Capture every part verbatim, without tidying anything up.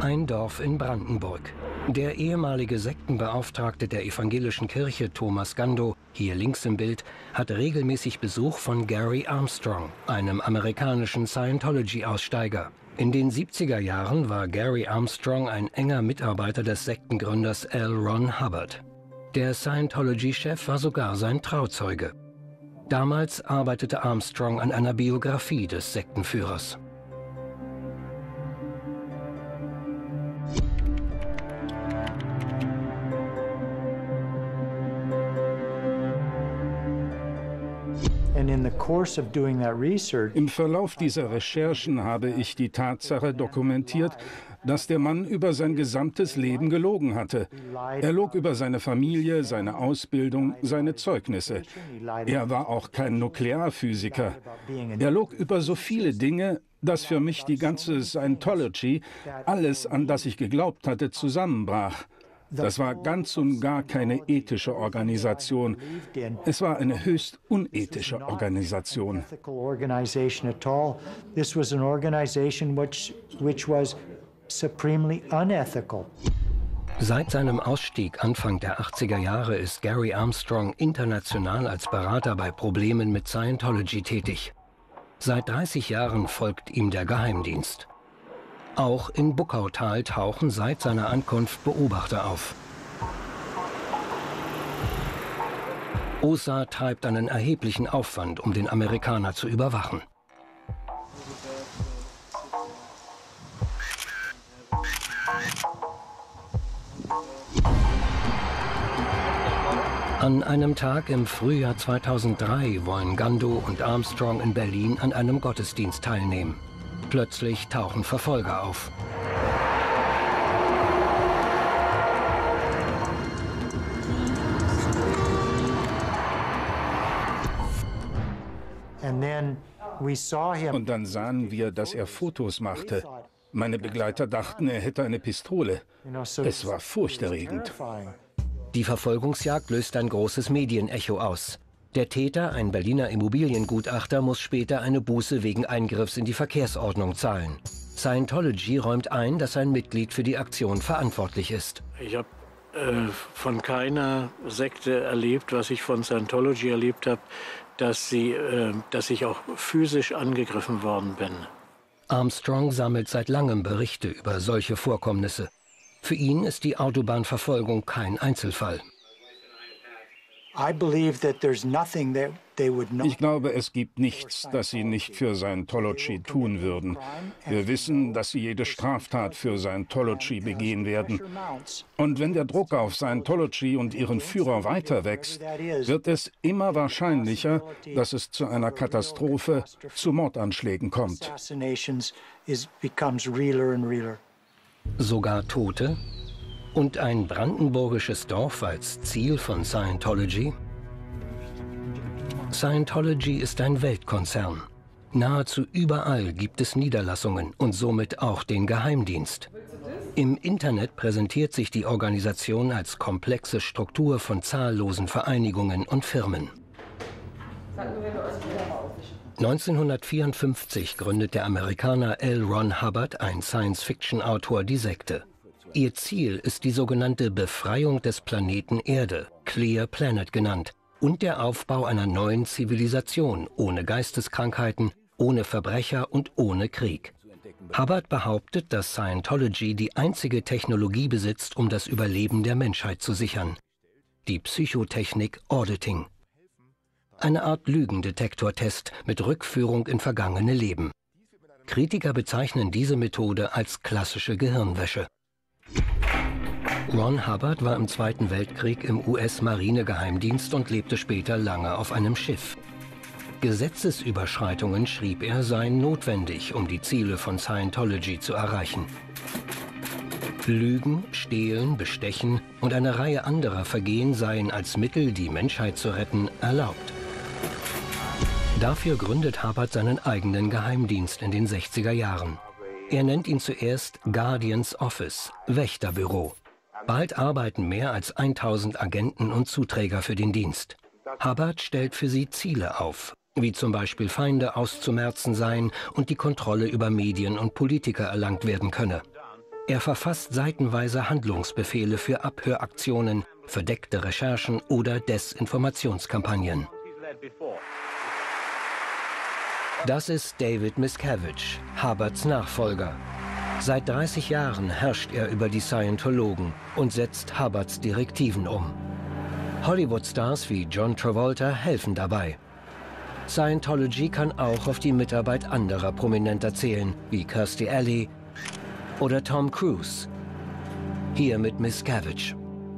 Ein Dorf in Brandenburg. Der ehemalige Sektenbeauftragte der evangelischen Kirche, Thomas Gando, hier links im Bild, hat regelmäßig Besuch von Gary Armstrong, einem amerikanischen Scientology-Aussteiger. In den siebziger Jahren war Gary Armstrong ein enger Mitarbeiter des Sektengründers L. Ron Hubbard. Der Scientology-Chef war sogar sein Trauzeuge. Damals arbeitete Armstrong an einer Biografie des Sektenführers. Im Verlauf dieser Recherchen habe ich die Tatsache dokumentiert, dass der Mann über sein gesamtes Leben gelogen hatte. Er log über seine Familie, seine Ausbildung, seine Zeugnisse. Er war auch kein Nuklearphysiker. Er log über so viele Dinge, dass für mich die ganze Scientology, alles, an das ich geglaubt hatte, zusammenbrach. Das war ganz und gar keine ethische Organisation. Es war eine höchst unethische Organisation. Seit seinem Ausstieg Anfang der achtziger Jahre ist Gary Armstrong international als Berater bei Problemen mit Scientology tätig. Seit dreißig Jahren folgt ihm der Geheimdienst. Auch in Buckautal tauchen seit seiner Ankunft Beobachter auf. O S A treibt einen erheblichen Aufwand, um den Amerikaner zu überwachen. An einem Tag im Frühjahr zweitausenddrei wollen Gando und Armstrong in Berlin an einem Gottesdienst teilnehmen. Plötzlich tauchen Verfolger auf. Und dann sahen wir, dass er Fotos machte. Meine Begleiter dachten, er hätte eine Pistole. Es war furchterregend. Die Verfolgungsjagd löst ein großes Medienecho aus. Der Täter, ein Berliner Immobiliengutachter, muss später eine Buße wegen Eingriffs in die Verkehrsordnung zahlen. Scientology räumt ein, dass ein Mitglied für die Aktion verantwortlich ist. Ich habe äh, von keiner Sekte erlebt, was ich von Scientology erlebt habe, dass, sie, äh, dass ich auch physisch angegriffen worden bin. Armstrong sammelt seit langem Berichte über solche Vorkommnisse. Für ihn ist die Autobahnverfolgung kein Einzelfall. Ich glaube, es gibt nichts, das sie nicht für Scientology tun würden. Wir wissen, dass sie jede Straftat für Scientology begehen werden. Und wenn der Druck auf Scientology und ihren Führer weiter wächst, wird es immer wahrscheinlicher, dass es zu einer Katastrophe, zu Mordanschlägen kommt. Sogar Tote? Und ein brandenburgisches Dorf als Ziel von Scientology? Scientology ist ein Weltkonzern. Nahezu überall gibt es Niederlassungen und somit auch den Geheimdienst. Im Internet präsentiert sich die Organisation als komplexe Struktur von zahllosen Vereinigungen und Firmen. neunzehnhundertvierundfünfzig gründet der Amerikaner L. Ron Hubbard, ein Science-Fiction-Autor, die Sekte. Ihr Ziel ist die sogenannte Befreiung des Planeten Erde, Clear Planet genannt, und der Aufbau einer neuen Zivilisation ohne Geisteskrankheiten, ohne Verbrecher und ohne Krieg. Hubbard behauptet, dass Scientology die einzige Technologie besitzt, um das Überleben der Menschheit zu sichern: die Psychotechnik Auditing. Eine Art Lügendetektortest mit Rückführung in vergangene Leben. Kritiker bezeichnen diese Methode als klassische Gehirnwäsche. Ron Hubbard war im Zweiten Weltkrieg im U S-Marinegeheimdienst und lebte später lange auf einem Schiff. Gesetzesüberschreitungen, schrieb er, seien notwendig, um die Ziele von Scientology zu erreichen. Lügen, Stehlen, Bestechen und eine Reihe anderer Vergehen seien als Mittel, die Menschheit zu retten, erlaubt. Dafür gründet Hubbard seinen eigenen Geheimdienst in den sechziger Jahren. Er nennt ihn zuerst Guardian's Office, Wächterbüro. Bald arbeiten mehr als tausend Agenten und Zuträger für den Dienst. Hubbard stellt für sie Ziele auf, wie zum Beispiel Feinde auszumerzen seien und die Kontrolle über Medien und Politiker erlangt werden könne. Er verfasst seitenweise Handlungsbefehle für Abhöraktionen, verdeckte Recherchen oder Desinformationskampagnen. Das ist David Miscavige, Hubbards Nachfolger. Seit dreißig Jahren herrscht er über die Scientologen und setzt Hubbards Direktiven um. Hollywood-Stars wie John Travolta helfen dabei. Scientology kann auch auf die Mitarbeit anderer Prominenter zählen, wie Kirstie Alley oder Tom Cruise. Hier mit Miscavige.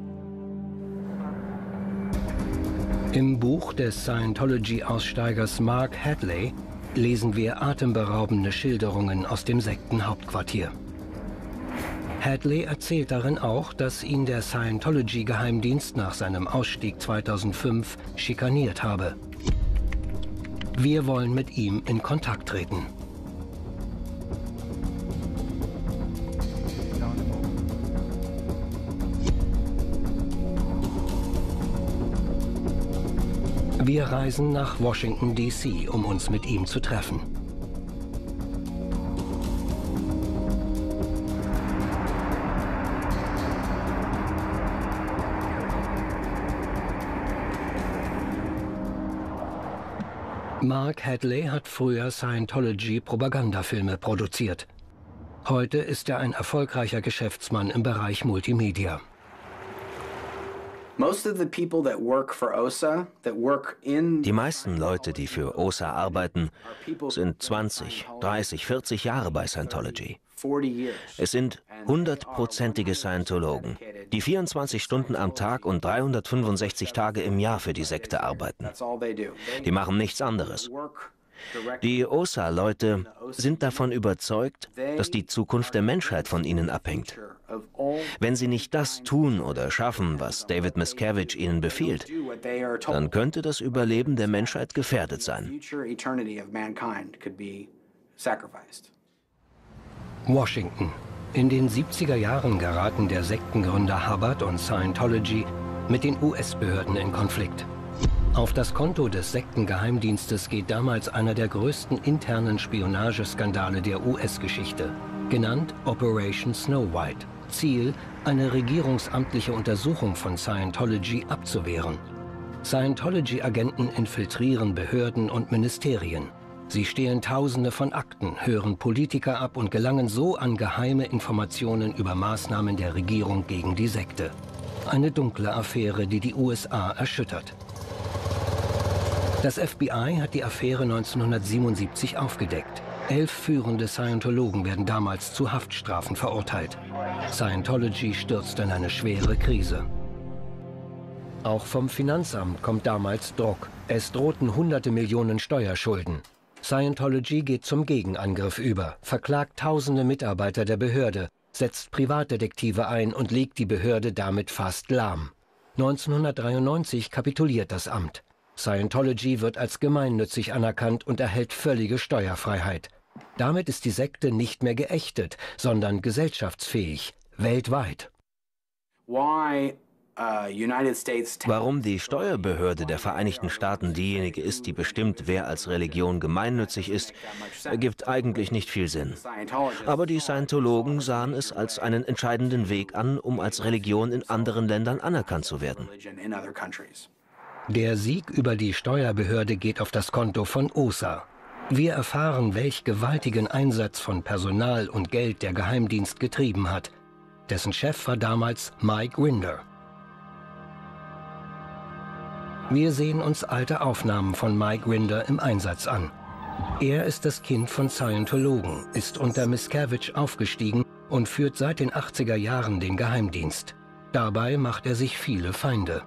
Im Buch des Scientology-Aussteigers Mark Hadley lesen wir atemberaubende Schilderungen aus dem Sektenhauptquartier. Hadley erzählt darin auch, dass ihn der Scientology-Geheimdienst nach seinem Ausstieg zweitausendfünf schikaniert habe. Wir wollen mit ihm in Kontakt treten. Wir reisen nach Washington, D C, um uns mit ihm zu treffen. Mark Hadley hat früher Scientology-Propagandafilme produziert. Heute ist er ein erfolgreicher Geschäftsmann im Bereich Multimedia. Die meisten Leute, die für O S A arbeiten, sind zwanzig, dreißig, vierzig Jahre bei Scientology. Es sind hundertprozentige Scientologen, die vierundzwanzig Stunden am Tag und dreihundertfünfundsechzig Tage im Jahr für die Sekte arbeiten. Die machen nichts anderes. Die O S A-Leute sind davon überzeugt, dass die Zukunft der Menschheit von ihnen abhängt. Wenn sie nicht das tun oder schaffen, was David Miscavige ihnen befiehlt, dann könnte das Überleben der Menschheit gefährdet sein. Washington. In den siebziger Jahren geraten der Sektengründer Hubbard und Scientology mit den U S-Behörden in Konflikt. Auf das Konto des Sektengeheimdienstes geht damals einer der größten internen Spionageskandale der U S-Geschichte, genannt Operation Snow White. Ziel, eine regierungsamtliche Untersuchung von Scientology abzuwehren. Scientology-Agenten infiltrieren Behörden und Ministerien. Sie stehlen Tausende von Akten, hören Politiker ab und gelangen so an geheime Informationen über Maßnahmen der Regierung gegen die Sekte. Eine dunkle Affäre, die die U S A erschüttert. Das F B I hat die Affäre neunzehnhundertsiebenundsiebzig aufgedeckt. Elf führende Scientologen werden damals zu Haftstrafen verurteilt. Scientology stürzt in eine schwere Krise. Auch vom Finanzamt kommt damals Druck. Es drohten hunderte Millionen Steuerschulden. Scientology geht zum Gegenangriff über, verklagt tausende Mitarbeiter der Behörde, setzt Privatdetektive ein und legt die Behörde damit fast lahm. neunzehnhundertdreiundneunzig kapituliert das Amt. Scientology wird als gemeinnützig anerkannt und erhält völlige Steuerfreiheit. Damit ist die Sekte nicht mehr geächtet, sondern gesellschaftsfähig, weltweit. Warum die Steuerbehörde der Vereinigten Staaten diejenige ist, die bestimmt, wer als Religion gemeinnützig ist, ergibt eigentlich nicht viel Sinn. Aber die Scientologen sahen es als einen entscheidenden Weg an, um als Religion in anderen Ländern anerkannt zu werden. Der Sieg über die Steuerbehörde geht auf das Konto von O S A. Wir erfahren, welch gewaltigen Einsatz von Personal und Geld der Geheimdienst getrieben hat. Dessen Chef war damals Mike Rinder. Wir sehen uns alte Aufnahmen von Mike Rinder im Einsatz an. Er ist das Kind von Scientologen, ist unter Miscavige aufgestiegen und führt seit den achtziger Jahren den Geheimdienst. Dabei macht er sich viele Feinde.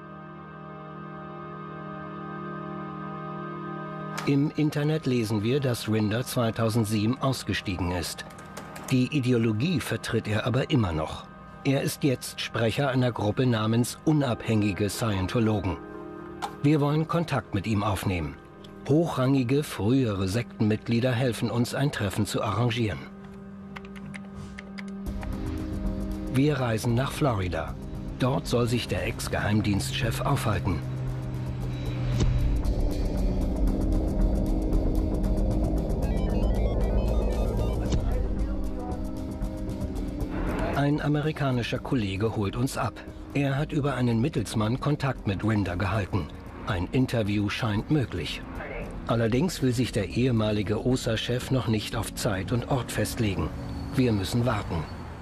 Im Internet lesen wir, dass Rinder zweitausendsieben ausgestiegen ist. Die Ideologie vertritt er aber immer noch. Er ist jetzt Sprecher einer Gruppe namens Unabhängige Scientologen. Wir wollen Kontakt mit ihm aufnehmen. Hochrangige, frühere Sektenmitglieder helfen uns, ein Treffen zu arrangieren. Wir reisen nach Florida. Dort soll sich der Ex-Geheimdienstchef aufhalten. Ein amerikanischer Kollege holt uns ab. Er hat über einen Mittelsmann Kontakt mit Rinder gehalten. Ein Interview scheint möglich. Allerdings will sich der ehemalige O S A-Chef noch nicht auf Zeit und Ort festlegen. Wir müssen warten.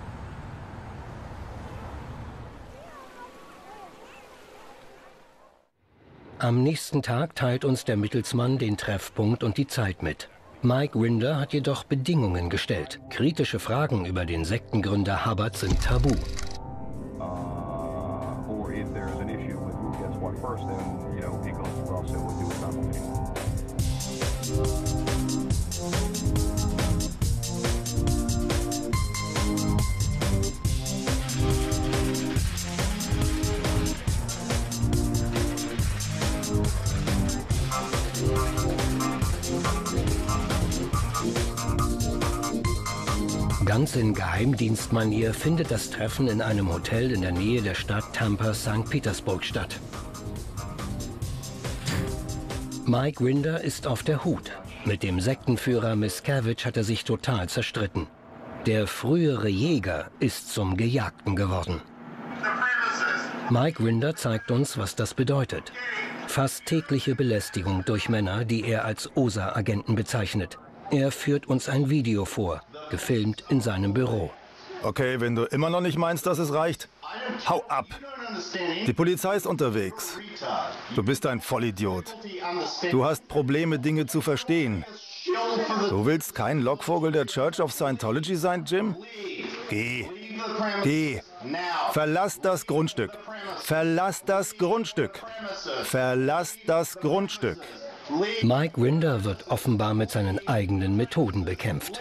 Am nächsten Tag teilt uns der Mittelsmann den Treffpunkt und die Zeit mit. Mike Rinder hat jedoch Bedingungen gestellt. Kritische Fragen über den Sektengründer Hubbard sind tabu. Ganz in Geheimdienstmanier findet das Treffen in einem Hotel in der Nähe der Stadt Tampa, Sankt Petersburg statt. Mike Rinder ist auf der Hut. Mit dem Sektenführer Miscavige hat er sich total zerstritten. Der frühere Jäger ist zum Gejagten geworden. Mike Rinder zeigt uns, was das bedeutet. Fast tägliche Belästigung durch Männer, die er als O S A-Agenten bezeichnet. Er führt uns ein Video vor, gefilmt in seinem Büro. Okay, wenn du immer noch nicht meinst, dass es reicht, hau ab. Die Polizei ist unterwegs. Du bist ein Vollidiot. Du hast Probleme, Dinge zu verstehen. Du willst kein Lockvogel der Church of Scientology sein, Jim? Geh. Geh. Verlass das Grundstück. Verlass das Grundstück. Verlass das Grundstück. Mike Rinder wird offenbar mit seinen eigenen Methoden bekämpft.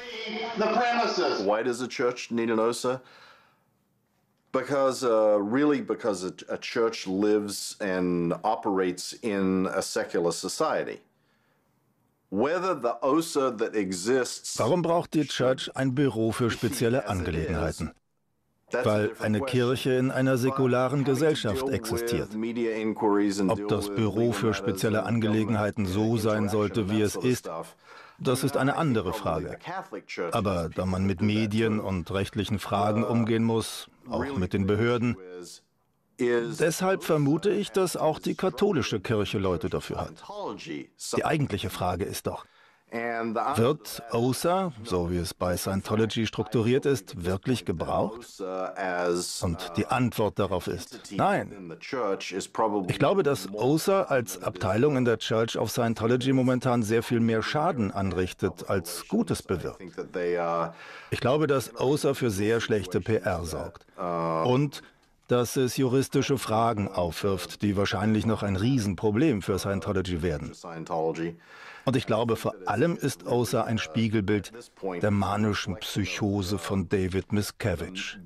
Why does a church need an O S A? Because, uh, really because a, a church lives and operates in a secular society. Whether the O S A that exists... Warum braucht die Church ein Büro für spezielle Angelegenheiten? Weil eine Kirche in einer säkularen Gesellschaft existiert. Ob das Büro für spezielle Angelegenheiten so sein sollte, wie es ist, das ist eine andere Frage. Aber da man mit Medien und rechtlichen Fragen umgehen muss, auch mit den Behörden, deshalb vermute ich, dass auch die katholische Kirche Leute dafür hat. Die eigentliche Frage ist doch, wird O S A, so wie es bei Scientology strukturiert ist, wirklich gebraucht? Und die Antwort darauf ist nein. Ich glaube, dass O S A als Abteilung in der Church of Scientology momentan sehr viel mehr Schaden anrichtet, als Gutes bewirkt. Ich glaube, dass O S A für sehr schlechte P R sorgt. Und dass es juristische Fragen aufwirft, die wahrscheinlich noch ein Riesenproblem für Scientology werden. Und ich glaube, vor allem ist O S A ein Spiegelbild der manischen Psychose von David Miscavige.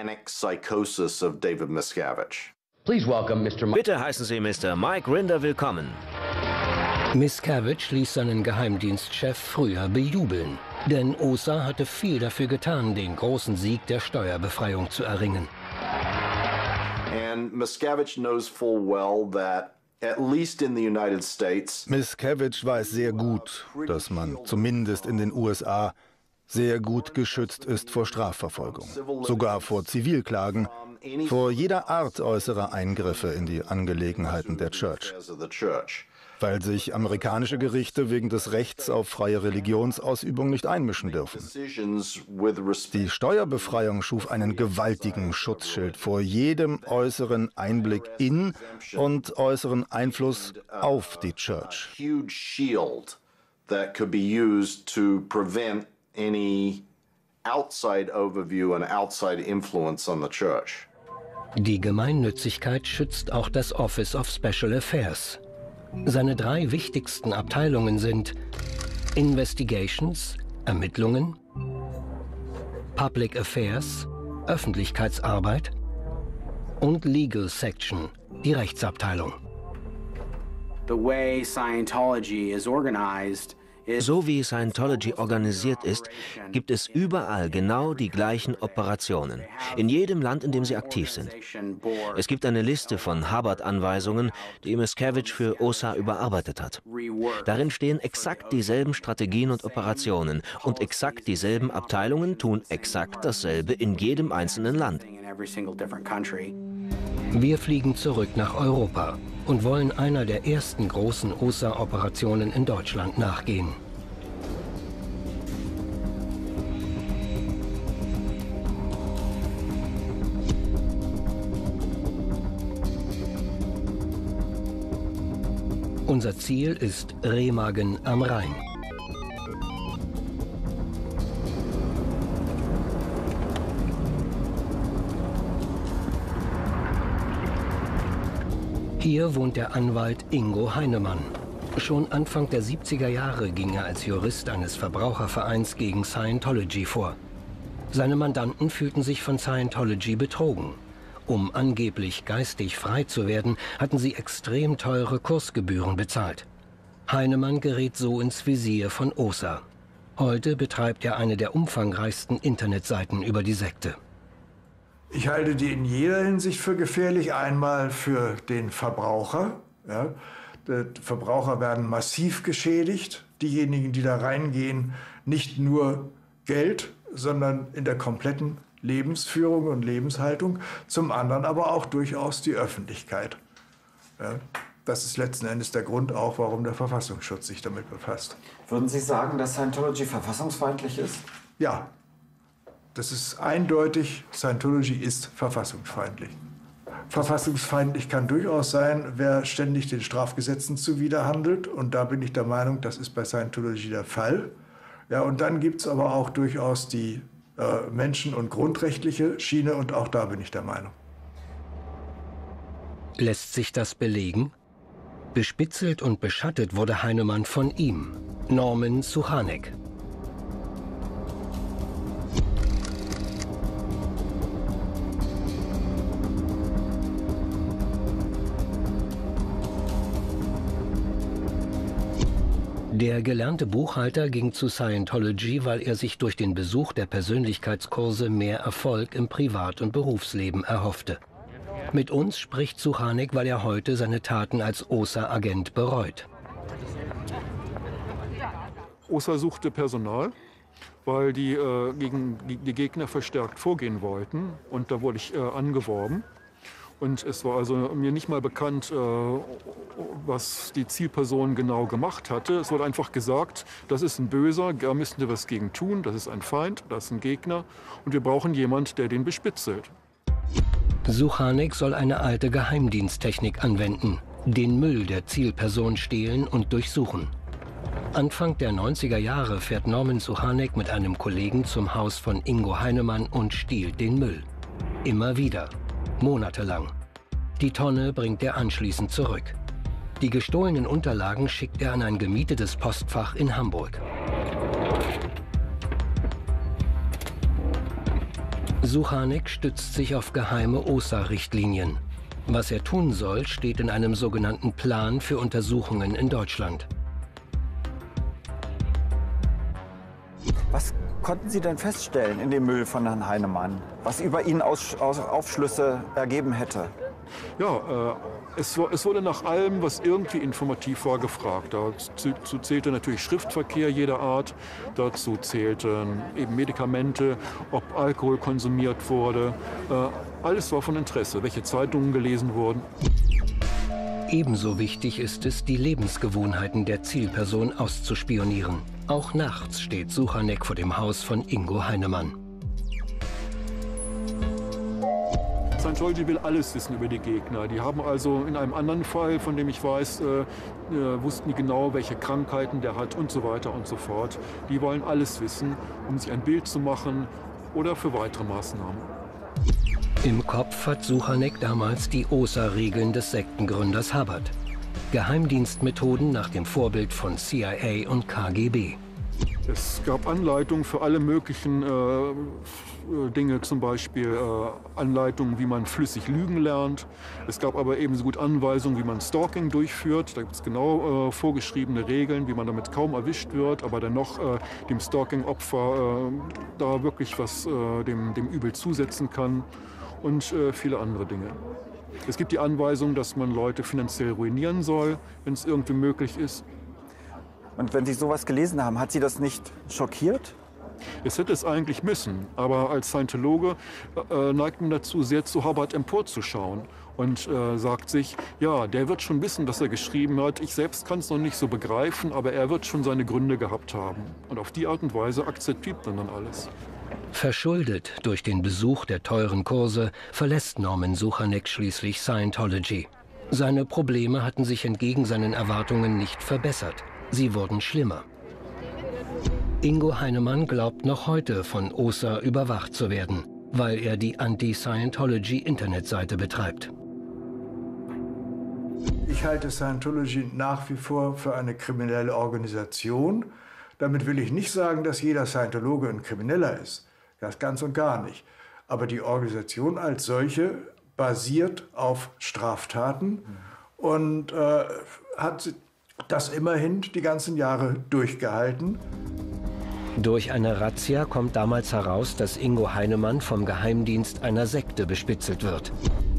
Bitte heißen Sie Mister Mike Rinder willkommen. Miscavige ließ seinen Geheimdienstchef früher bejubeln. Denn O S A hatte viel dafür getan, den großen Sieg der Steuerbefreiung zu erringen. And Miscavige knows full well that at least in the United States, Miscavige weiß sehr gut, dass man zumindest in den U S A sehr gut geschützt ist vor Strafverfolgung, sogar vor Zivilklagen, vor jeder Art äußerer Eingriffe in die Angelegenheiten der Church. Weil sich amerikanische Gerichte wegen des Rechts auf freie Religionsausübung nicht einmischen dürfen. Die Steuerbefreiung schuf einen gewaltigen Schutzschild vor jedem äußeren Einblick in und äußeren Einfluss auf die Church. Die Gemeinnützigkeit schützt auch das Office of Special Affairs. Seine drei wichtigsten Abteilungen sind Investigations, Ermittlungen, Public Affairs, Öffentlichkeitsarbeit und Legal Section, die Rechtsabteilung. The way Scientology is organized So wie Scientology organisiert ist, gibt es überall genau die gleichen Operationen, in jedem Land, in dem sie aktiv sind. Es gibt eine Liste von Hubbard-Anweisungen, die Miscavige für O S A überarbeitet hat. Darin stehen exakt dieselben Strategien und Operationen und exakt dieselben Abteilungen tun exakt dasselbe in jedem einzelnen Land. Wir fliegen zurück nach Europa und wollen einer der ersten großen O S A-Operationen in Deutschland nachgehen. Unser Ziel ist Remagen am Rhein. Hier wohnt der Anwalt Ingo Heinemann. Schon Anfang der siebziger Jahre ging er als Jurist eines Verbrauchervereins gegen Scientology vor. Seine Mandanten fühlten sich von Scientology betrogen. Um angeblich geistig frei zu werden, hatten sie extrem teure Kursgebühren bezahlt. Heinemann gerät so ins Visier von O S A. Heute betreibt er eine der umfangreichsten Internetseiten über die Sekte. Ich halte die in jeder Hinsicht für gefährlich. Einmal für den Verbraucher. Ja. Die Verbraucher werden massiv geschädigt. Diejenigen, die da reingehen, nicht nur Geld, sondern in der kompletten Lebensführung und Lebenshaltung. Zum anderen aber auch durchaus die Öffentlichkeit. Ja. Das ist letzten Endes der Grund auch, warum der Verfassungsschutz sich damit befasst. Würden Sie sagen, dass Scientology verfassungsfeindlich ist? Ja. Das ist eindeutig, Scientology ist verfassungsfeindlich. Verfassungsfeindlich kann durchaus sein, wer ständig den Strafgesetzen zuwiderhandelt. Und da bin ich der Meinung, das ist bei Scientology der Fall. Ja, und dann gibt es aber auch durchaus die äh, menschen- und grundrechtliche Schiene. Und auch da bin ich der Meinung. Lässt sich das belegen? Bespitzelt und beschattet wurde Heinemann von ihm, Norman Suchanek. Der gelernte Buchhalter ging zu Scientology, weil er sich durch den Besuch der Persönlichkeitskurse mehr Erfolg im Privat- und Berufsleben erhoffte. Mit uns spricht Suchanek, weil er heute seine Taten als O S A-Agent bereut. O S A suchte Personal, weil die äh, gegen die Gegner verstärkt vorgehen wollten. Und da wurde ich äh, angeworben. Und es war also mir nicht mal bekannt, äh, was die Zielperson genau gemacht hatte. Es wurde einfach gesagt, das ist ein Böser, da müssen wir was gegen tun, das ist ein Feind, das ist ein Gegner und wir brauchen jemanden, der den bespitzelt. Suchanek soll eine alte Geheimdiensttechnik anwenden, den Müll der Zielperson stehlen und durchsuchen. Anfang der neunziger Jahre fährt Norman Suchanek mit einem Kollegen zum Haus von Ingo Heinemann und stiehlt den Müll. Immer wieder. Monatelang. Die Tonne bringt er anschließend zurück. Die gestohlenen Unterlagen schickt er an ein gemietetes Postfach in Hamburg. Suchanek stützt sich auf geheime O S A-Richtlinien. Was er tun soll, steht in einem sogenannten Plan für Untersuchungen in Deutschland. Was konnten Sie denn feststellen in dem Müll von Herrn Heinemann, was über ihn aus, aus Aufschlüsse ergeben hätte? Ja, äh, es, es wurde nach allem, was irgendwie informativ war, gefragt. Dazu zählte natürlich Schriftverkehr jeder Art, dazu zählten eben Medikamente, ob Alkohol konsumiert wurde. Äh, alles war von Interesse, welche Zeitungen gelesen wurden. Ebenso wichtig ist es, die Lebensgewohnheiten der Zielperson auszuspionieren. Auch nachts steht Suchanek vor dem Haus von Ingo Heinemann. Scientology will alles wissen über die Gegner. Die haben also in einem anderen Fall, von dem ich weiß, äh, äh, wussten die genau, welche Krankheiten der hat und so weiter und so fort. Die wollen alles wissen, um sich ein Bild zu machen oder für weitere Maßnahmen. Im Kopf hat Suchanek damals die O S A-Regeln des Sektengründers Hubbard. Geheimdienstmethoden nach dem Vorbild von C I A und K G B. Es gab Anleitungen für alle möglichen äh, Dinge, zum Beispiel äh, Anleitungen, wie man flüssig lügen lernt. Es gab aber ebenso gut Anweisungen, wie man Stalking durchführt. Da gibt es genau äh, vorgeschriebene Regeln, wie man damit kaum erwischt wird, aber dennoch äh, dem Stalking-Opfer äh, da wirklich was äh, dem, dem Übel zusetzen kann und äh, viele andere Dinge. Es gibt die Anweisung, dass man Leute finanziell ruinieren soll, wenn es irgendwie möglich ist. Und wenn Sie sowas gelesen haben, hat Sie das nicht schockiert? Es hätte es eigentlich müssen, aber als Scientologe äh, neigt man dazu, sehr zu Hubbard emporzuschauen und äh, sagt sich, ja, der wird schon wissen, was er geschrieben hat. Ich selbst kann es noch nicht so begreifen, aber er wird schon seine Gründe gehabt haben. Und auf die Art und Weise akzeptiert man dann alles. Verschuldet durch den Besuch der teuren Kurse verlässt Norman Suchanek schließlich Scientology. Seine Probleme hatten sich entgegen seinen Erwartungen nicht verbessert. Sie wurden schlimmer. Ingo Heinemann glaubt noch heute, von O S A überwacht zu werden, weil er die Anti-Scientology-Internetseite betreibt. Ich halte Scientology nach wie vor für eine kriminelle Organisation. Damit will ich nicht sagen, dass jeder Scientologe ein Krimineller ist. Das ganz und gar nicht. Aber die Organisation als solche basiert auf Straftaten und äh, hat das immerhin die ganzen Jahre durchgehalten. Durch eine Razzia kommt damals heraus, dass Ingo Heinemann vom Geheimdienst einer Sekte bespitzelt wird.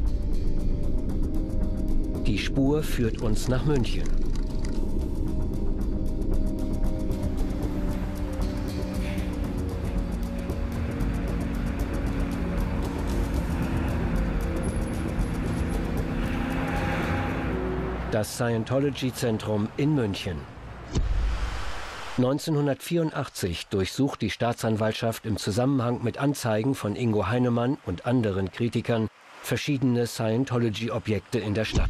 Die Spur führt uns nach München. Das Scientology-Zentrum in München. neunzehnhundertvierundachtzig durchsucht die Staatsanwaltschaft im Zusammenhang mit Anzeigen von Ingo Heinemann und anderen Kritikern verschiedene Scientology-Objekte in der Stadt.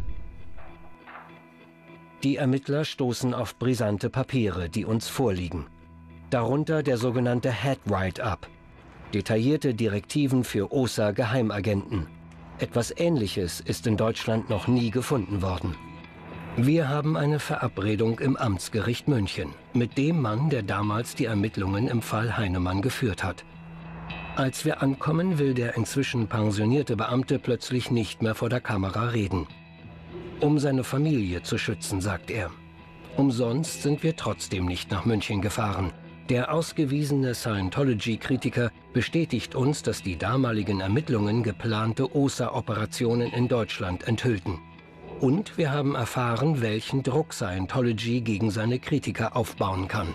Die Ermittler stoßen auf brisante Papiere, die uns vorliegen. Darunter der sogenannte Head Write-up, detaillierte Direktiven für O S A-Geheimagenten. Etwas Ähnliches ist in Deutschland noch nie gefunden worden. Wir haben eine Verabredung im Amtsgericht München mit dem Mann, der damals die Ermittlungen im Fall Heinemann geführt hat. Als wir ankommen, will der inzwischen pensionierte Beamte plötzlich nicht mehr vor der Kamera reden. Um seine Familie zu schützen, sagt er. Umsonst sind wir trotzdem nicht nach München gefahren. Der ausgewiesene Scientology-Kritiker bestätigt uns, dass die damaligen Ermittlungen geplante O S A-Operationen in Deutschland enthüllten. Und wir haben erfahren, welchen Druck Scientology gegen seine Kritiker aufbauen kann.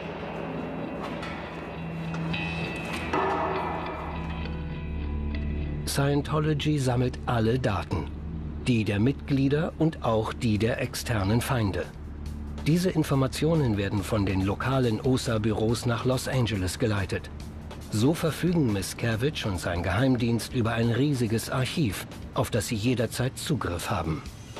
Scientology sammelt alle Daten, die der Mitglieder und auch die der externen Feinde. Diese Informationen werden von den lokalen O S A-Büros nach Los Angeles geleitet. So verfügen Miscavige und sein Geheimdienst über ein riesiges Archiv, auf das sie jederzeit Zugriff haben.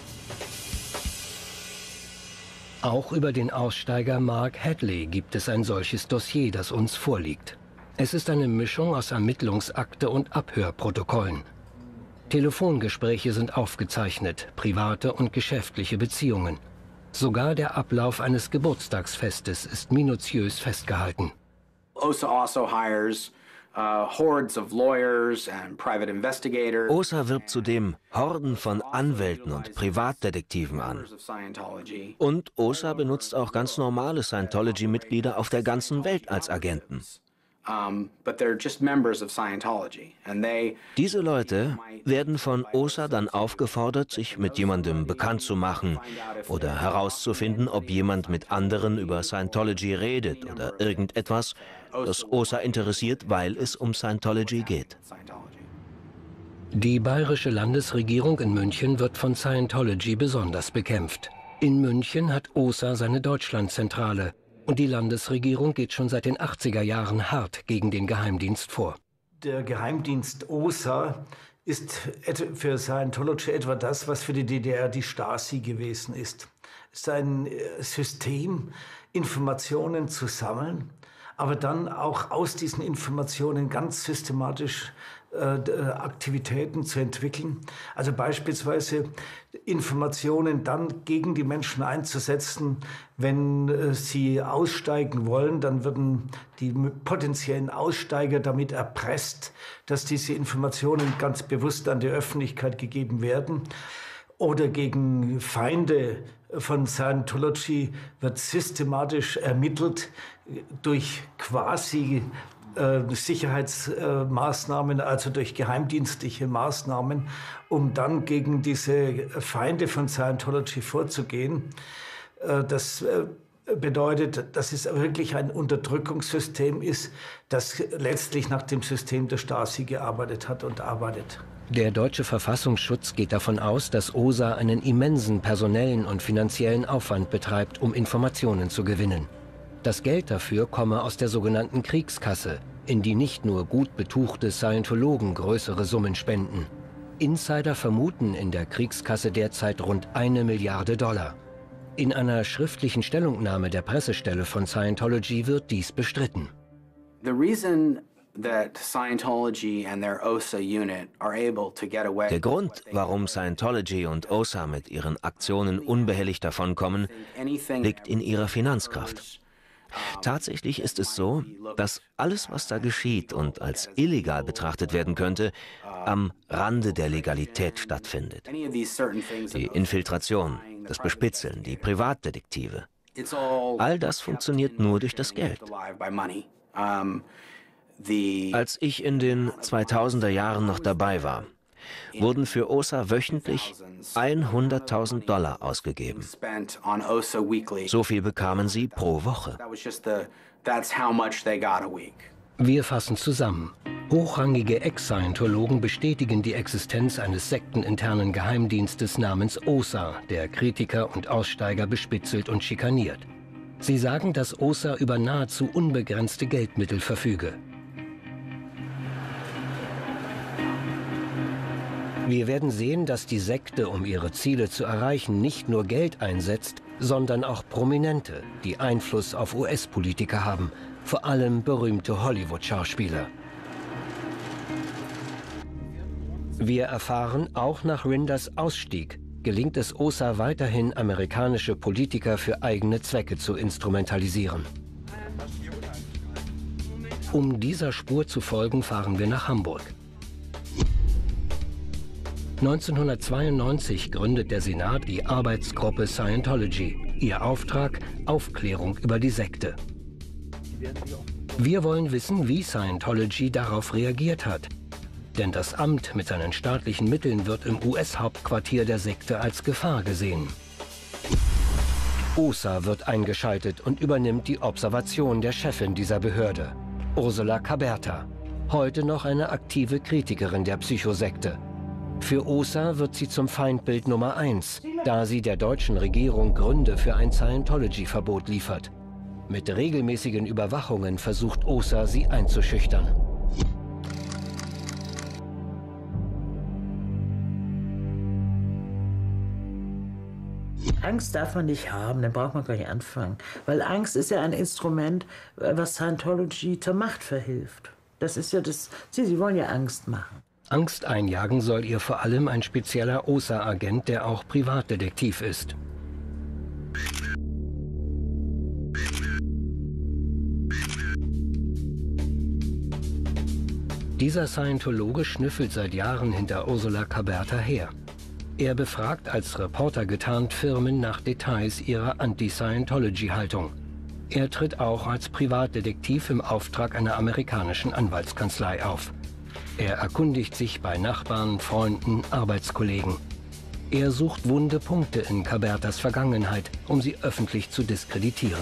Auch über den Aussteiger Mark Hadley gibt es ein solches Dossier, das uns vorliegt. Es ist eine Mischung aus Ermittlungsakte und Abhörprotokollen. Telefongespräche sind aufgezeichnet, private und geschäftliche Beziehungen. Sogar der Ablauf eines Geburtstagsfestes ist minutiös festgehalten. O S A also hires uh, hordes of lawyers and private investigators. O S A wirbt zudem Horden von Anwälten und Privatdetektiven an. Und O S A benutzt auch ganz normale Scientology-Mitglieder auf der ganzen Welt als Agenten. Um, but they're just members of Scientology, and they Diese Leute werden von O S A dann aufgefordert, sich mit jemandem bekannt zu machen oder herauszufinden, ob jemand mit anderen über Scientology redet oder irgendetwas, das O S A interessiert, weil es um Scientology geht. Die bayerische Landesregierung in München wird von Scientology besonders bekämpft. In München hat O S A seine Deutschlandzentrale. Und die Landesregierung geht schon seit den achtziger Jahren hart gegen den Geheimdienst vor. Der Geheimdienst O S A ist für Scientology etwa das, was für die D D R die Stasi gewesen ist. Es ist ein System, Informationen zu sammeln, aber dann auch aus diesen Informationen ganz systematisch äh, Aktivitäten zu entwickeln. Also beispielsweise Informationen dann gegen die Menschen einzusetzen, wenn äh, sie aussteigen wollen, dann würden die potenziellen Aussteiger damit erpresst, dass diese Informationen ganz bewusst an die Öffentlichkeit gegeben werden. Oder gegen Feinde von Scientology wird systematisch ermittelt durch quasi äh, Sicherheitsmaßnahmen, also durch geheimdienstliche Maßnahmen, um dann gegen diese Feinde von Scientology vorzugehen. Äh, das äh, bedeutet, dass es wirklich ein Unterdrückungssystem ist, das letztlich nach dem System der Stasi gearbeitet hat und arbeitet. Der deutsche Verfassungsschutz geht davon aus, dass O S A einen immensen personellen und finanziellen Aufwand betreibt, um Informationen zu gewinnen. Das Geld dafür komme aus der sogenannten Kriegskasse, in die nicht nur gut betuchte Scientologen größere Summen spenden. Insider vermuten in der Kriegskasse derzeit rund eine Milliarde Dollar. In einer schriftlichen Stellungnahme der Pressestelle von Scientology wird dies bestritten. The reason that Scientology and their O S A unit are able to get away. Der Grund, warum Scientology und O S A mit ihren Aktionen unbehelligt davonkommen, liegt in ihrer Finanzkraft. Tatsächlich ist es so, dass alles, was da geschieht und als illegal betrachtet werden könnte, am Rande der Legalität stattfindet. Die Infiltration, das Bespitzeln, die Privatdetektive. All das funktioniert nur durch das Geld. Als ich in den zweitausender Jahren noch dabei war, wurden für O S A wöchentlich hunderttausend Dollar ausgegeben. So viel bekamen sie pro Woche. Wir fassen zusammen. Hochrangige Ex-Scientologen bestätigen die Existenz eines sekteninternen Geheimdienstes namens O S A, der Kritiker und Aussteiger bespitzelt und schikaniert. Sie sagen, dass O S A über nahezu unbegrenzte Geldmittel verfüge. Wir werden sehen, dass die Sekte, um ihre Ziele zu erreichen, nicht nur Geld einsetzt, sondern auch Prominente, die Einfluss auf U S-Politiker haben, vor allem berühmte Hollywood-Schauspieler. Wir erfahren, auch nach Rinders Ausstieg gelingt es O S A weiterhin, amerikanische Politiker für eigene Zwecke zu instrumentalisieren. Um dieser Spur zu folgen, fahren wir nach Hamburg. neunzehnhundertzweiundneunzig gründet der Senat die Arbeitsgruppe Scientology. Ihr Auftrag: Aufklärung über die Sekte. Wir wollen wissen, wie Scientology darauf reagiert hat. Denn das Amt mit seinen staatlichen Mitteln wird im U S-Hauptquartier der Sekte als Gefahr gesehen. O S A wird eingeschaltet und übernimmt die Observation der Chefin dieser Behörde, Ursula Caberta, heute noch eine aktive Kritikerin der Psychosekte. Für O S A wird sie zum Feindbild Nummer eins, da sie der deutschen Regierung Gründe für ein Scientology-Verbot liefert. Mit regelmäßigen Überwachungen versucht O S A, sie einzuschüchtern. Angst darf man nicht haben, dann braucht man gleich anfangen. Weil Angst ist ja ein Instrument, was Scientology zur Macht verhilft. Das ist ja das Ziel, sie wollen ja Angst machen. Angst einjagen soll ihr vor allem ein spezieller O S A-Agent, der auch Privatdetektiv ist. Dieser Scientologe schnüffelt seit Jahren hinter Ursula Caberta her. Er befragt als Reporter getarnt Firmen nach Details ihrer Anti-Scientology-Haltung. Er tritt auch als Privatdetektiv im Auftrag einer amerikanischen Anwaltskanzlei auf. Er erkundigt sich bei Nachbarn, Freunden, Arbeitskollegen. Er sucht wunde Punkte in Cabertas Vergangenheit, um sie öffentlich zu diskreditieren.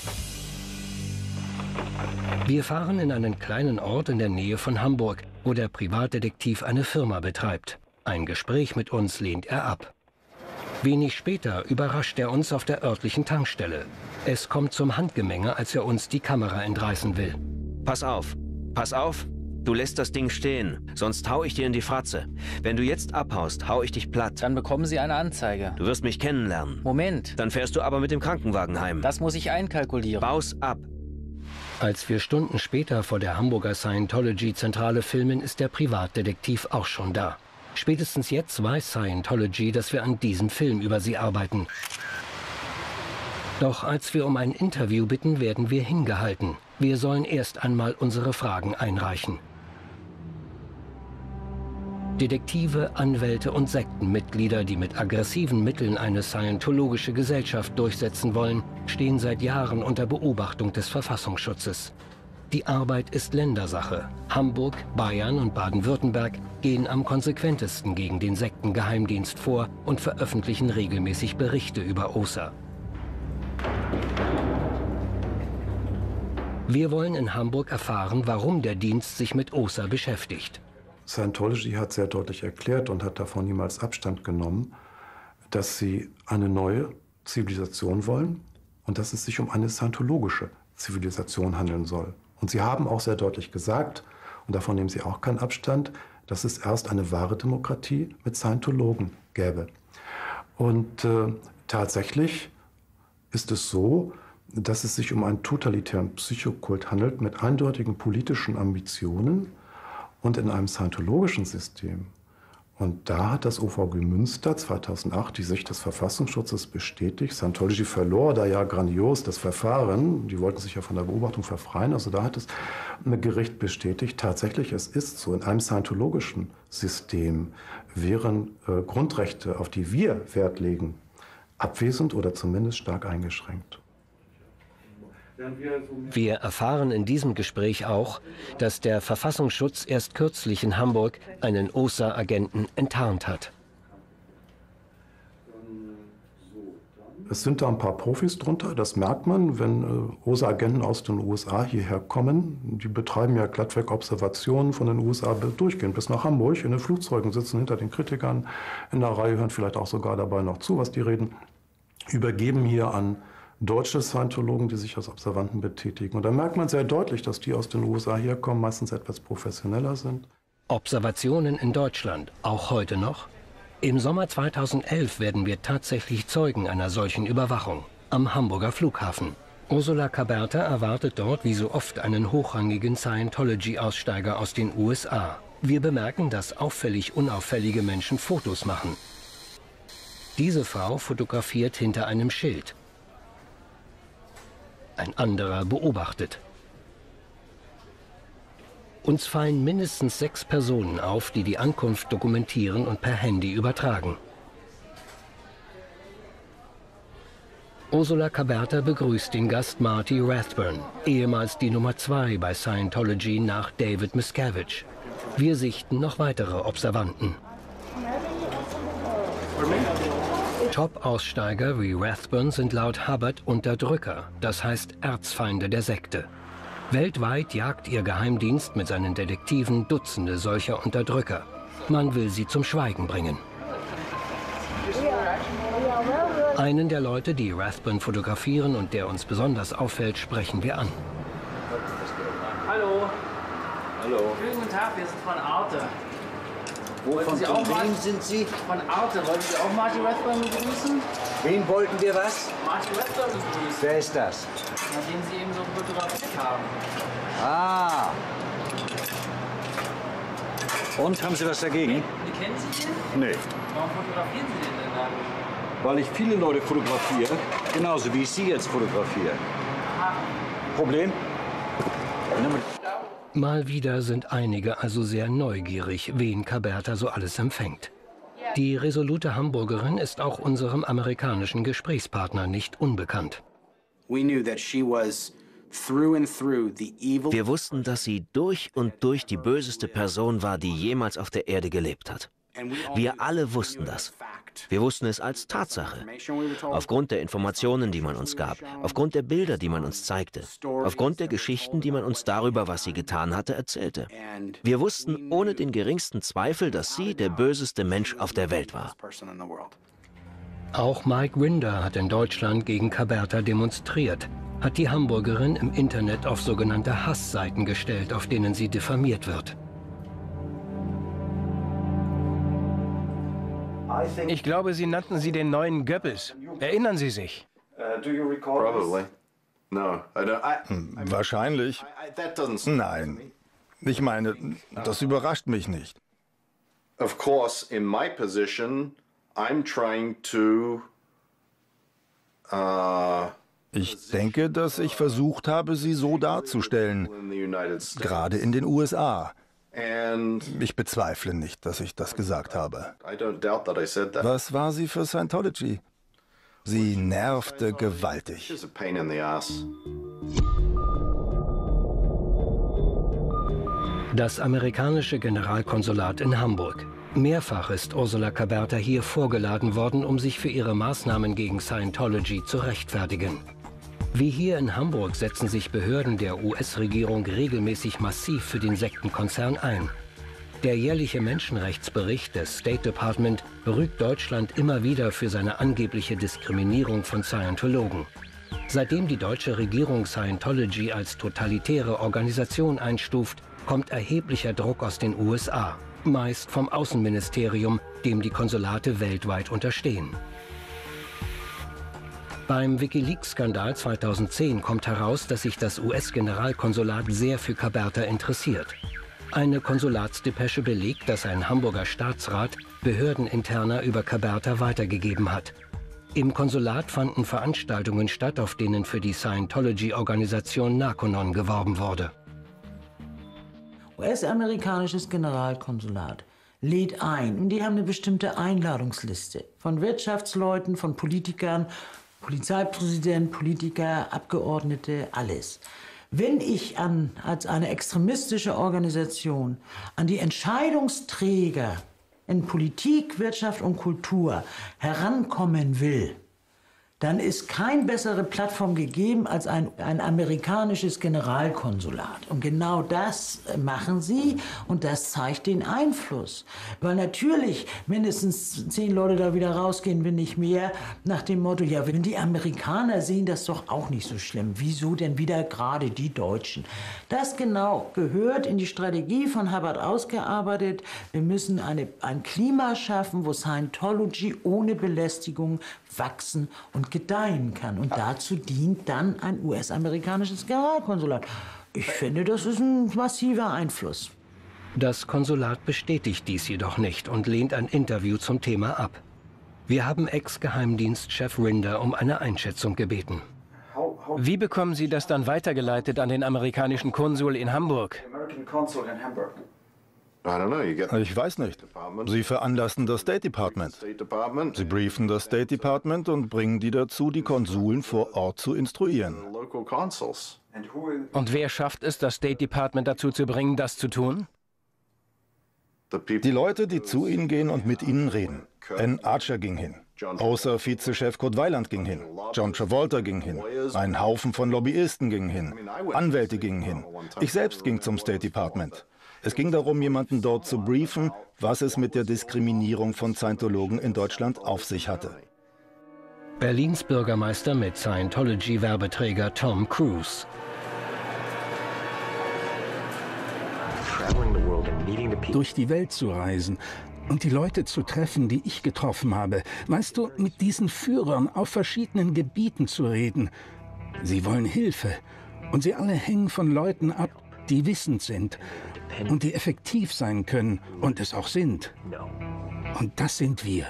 Wir fahren in einen kleinen Ort in der Nähe von Hamburg, wo der Privatdetektiv eine Firma betreibt. Ein Gespräch mit uns lehnt er ab. Wenig später überrascht er uns auf der örtlichen Tankstelle. Es kommt zum Handgemenge, als er uns die Kamera entreißen will. Pass auf, pass auf, du lässt das Ding stehen, sonst hau ich dir in die Fratze. Wenn du jetzt abhaust, hau ich dich platt. Dann bekommen Sie eine Anzeige. Du wirst mich kennenlernen. Moment. Dann fährst du aber mit dem Krankenwagen heim. Das muss ich einkalkulieren. Baus ab. Als wir Stunden später vor der Hamburger Scientology-Zentrale filmen, ist der Privatdetektiv auch schon da. Spätestens jetzt weiß Scientology, dass wir an diesem Film über sie arbeiten. Doch als wir um ein Interview bitten, werden wir hingehalten. Wir sollen erst einmal unsere Fragen einreichen. Detektive, Anwälte und Sektenmitglieder, die mit aggressiven Mitteln eine scientologische Gesellschaft durchsetzen wollen, stehen seit Jahren unter Beobachtung des Verfassungsschutzes. Die Arbeit ist Ländersache. Hamburg, Bayern und Baden-Württemberg gehen am konsequentesten gegen den Sektengeheimdienst vor und veröffentlichen regelmäßig Berichte über O S A. Wir wollen in Hamburg erfahren, warum der Dienst sich mit O S A beschäftigt. Scientology hat sehr deutlich erklärt und hat davon niemals Abstand genommen, dass sie eine neue Zivilisation wollen und dass es sich um eine scientologische Zivilisation handeln soll. Und sie haben auch sehr deutlich gesagt, und davon nehmen sie auch keinen Abstand, dass es erst eine wahre Demokratie mit Scientologen gäbe. Und äh, tatsächlich ist es so, dass es sich um einen totalitären Psychokult handelt mit eindeutigen politischen Ambitionen und in einem scientologischen System. Und da hat das O V G Münster zweitausendacht die Sicht des Verfassungsschutzes bestätigt. Scientology verlor da ja grandios das Verfahren. Die wollten sich ja von der Beobachtung verfreien. Also da hat das Gericht bestätigt, tatsächlich, es ist so, in einem scientologischen System wären äh, Grundrechte, auf die wir Wert legen, abwesend oder zumindest stark eingeschränkt. Wir erfahren in diesem Gespräch auch, dass der Verfassungsschutz erst kürzlich in Hamburg einen O S A-Agenten enttarnt hat. Es sind da ein paar Profis drunter, das merkt man, wenn äh, O S A-Agenten aus den U S A hierher kommen. Die betreiben ja glattweg Observationen von den U S A durchgehend bis nach Hamburg. In den Flugzeugen sitzen hinter den Kritikern in der Reihe, hören vielleicht auch sogar dabei noch zu, was die reden. Übergeben hier an deutsche Scientologen, die sich als Observanten betätigen. Und da merkt man sehr deutlich, dass die aus den U S A herkommen, meistens etwas professioneller sind. Observationen in Deutschland, auch heute noch? Im Sommer zweitausendelf werden wir tatsächlich Zeugen einer solchen Überwachung am Hamburger Flughafen. Ursula Caberta erwartet dort wie so oft einen hochrangigen Scientology-Aussteiger aus den U S A. Wir bemerken, dass auffällig unauffällige Menschen Fotos machen. Diese Frau fotografiert hinter einem Schild. Ein anderer beobachtet. Uns fallen mindestens sechs Personen auf, die die Ankunft dokumentieren und per Handy übertragen. Ursula Caberta begrüßt den Gast Marty Rathburn, ehemals die Nummer zwei bei Scientology nach David Miscavige. Wir sichten noch weitere Observanten. Top-Aussteiger wie Rathburn sind laut Hubbard Unterdrücker, das heißt Erzfeinde der Sekte. Weltweit jagt ihr Geheimdienst mit seinen Detektiven Dutzende solcher Unterdrücker. Man will sie zum Schweigen bringen. Einen der Leute, die Rathburn fotografieren und der uns besonders auffällt, sprechen wir an. Hallo. Hallo. Schönen guten Tag, wir sind von Arte. Wovon Sie auch wem sind Sie? Von Arte. Wollten Sie auch Marty Rathburn begrüßen? Wen wollten wir was? Marty Rathburn begrüßen. Wer ist das? Na, den Sie eben so fotografiert haben. Ah. Und, haben Sie was dagegen? Die kennen Sie den? Nee. Warum fotografieren Sie den denn dann? Weil ich viele Leute fotografiere, genauso wie ich Sie jetzt fotografiere. Aha. Problem? Mal wieder sind einige also sehr neugierig, wen Caberta so alles empfängt. Die resolute Hamburgerin ist auch unserem amerikanischen Gesprächspartner nicht unbekannt. Wir wussten, dass sie durch und durch die böseste Person war, die jemals auf der Erde gelebt hat. Wir alle wussten das. Wir wussten es als Tatsache. Aufgrund der Informationen, die man uns gab, aufgrund der Bilder, die man uns zeigte, aufgrund der Geschichten, die man uns darüber, was sie getan hatte, erzählte. Wir wussten ohne den geringsten Zweifel, dass sie der böseste Mensch auf der Welt war. Auch Mike Rinder hat in Deutschland gegen Caberta demonstriert, hat die Hamburgerin im Internet auf sogenannte Hassseiten gestellt, auf denen sie diffamiert wird. Ich glaube, Sie nannten sie den neuen Goebbels. Erinnern Sie sich? Probably. Wahrscheinlich. Nein. Ich meine, das überrascht mich nicht. Of course, in my position, I'm trying to uh, Ich denke, dass ich versucht habe, sie so darzustellen, gerade in den U S A. Ich bezweifle nicht, dass ich das gesagt habe. Was war sie für Scientology? Sie nervte gewaltig. Das amerikanische Generalkonsulat in Hamburg. Mehrfach ist Ursula Caberta hier vorgeladen worden, um sich für ihre Maßnahmen gegen Scientology zu rechtfertigen. Wie hier in Hamburg setzen sich Behörden der U S-Regierung regelmäßig massiv für den Sektenkonzern ein. Der jährliche Menschenrechtsbericht des State Department berügt Deutschland immer wieder für seine angebliche Diskriminierung von Scientologen. Seitdem die deutsche Regierung Scientology als totalitäre Organisation einstuft, kommt erheblicher Druck aus den U S A, meist vom Außenministerium, dem die Konsulate weltweit unterstehen. Beim WikiLeaks-Skandal zweitausendzehn kommt heraus, dass sich das U S-Generalkonsulat sehr für Caberta interessiert. Eine Konsulatsdepesche belegt, dass ein Hamburger Staatsrat Behördeninterner über Caberta weitergegeben hat. Im Konsulat fanden Veranstaltungen statt, auf denen für die Scientology-Organisation Narconon geworben wurde. U S-amerikanisches Generalkonsulat lädt ein und die haben eine bestimmte Einladungsliste von Wirtschaftsleuten, von Politikern, Polizeipräsident, Politiker, Abgeordnete, alles. Wenn ich an, als eine extremistische Organisation an die Entscheidungsträger in Politik, Wirtschaft und Kultur herankommen will, dann ist keine bessere Plattform gegeben als ein, ein amerikanisches Generalkonsulat. Und genau das machen sie und das zeigt den Einfluss. Weil natürlich mindestens zehn Leute da wieder rausgehen, wenn nicht mehr, nach dem Motto, ja, wenn die Amerikaner sehen das doch auch nicht so schlimm. Wieso denn wieder gerade die Deutschen? Das genau gehört in die Strategie von Hubbard ausgearbeitet. Wir müssen eine, ein Klima schaffen, wo Scientology ohne Belästigung wachsen und gedeihen kann. Und dazu dient dann ein U S-amerikanisches Generalkonsulat. Ich finde, das ist ein massiver Einfluss. Das Konsulat bestätigt dies jedoch nicht und lehnt ein Interview zum Thema ab. Wir haben Ex-Geheimdienstchef Rinder um eine Einschätzung gebeten. Wie bekommen Sie das dann weitergeleitet an den amerikanischen Konsul in Hamburg? Ich weiß nicht. Sie veranlassen das State Department. Sie briefen das State Department und bringen die dazu, die Konsuln vor Ort zu instruieren. Und wer schafft es, das State Department dazu zu bringen, das zu tun? Die Leute, die zu ihnen gehen und mit ihnen reden. Ann Archer ging hin. Außer Vizechef Kurt Weiland ging hin. John Travolta ging hin. Ein Haufen von Lobbyisten gingen hin. Anwälte gingen hin. Ich selbst ging zum State Department. Es ging darum, jemanden dort zu briefen, was es mit der Diskriminierung von Scientologen in Deutschland auf sich hatte. Berlins Bürgermeister mit Scientology-Werbeträger Tom Cruise. Durch die Welt zu reisen und die Leute zu treffen, die ich getroffen habe. Weißt du, mit diesen Führern auf verschiedenen Gebieten zu reden. Sie wollen Hilfe und sie alle hängen von Leuten ab, die wissend sind und die effektiv sein können und es auch sind. Und das sind wir.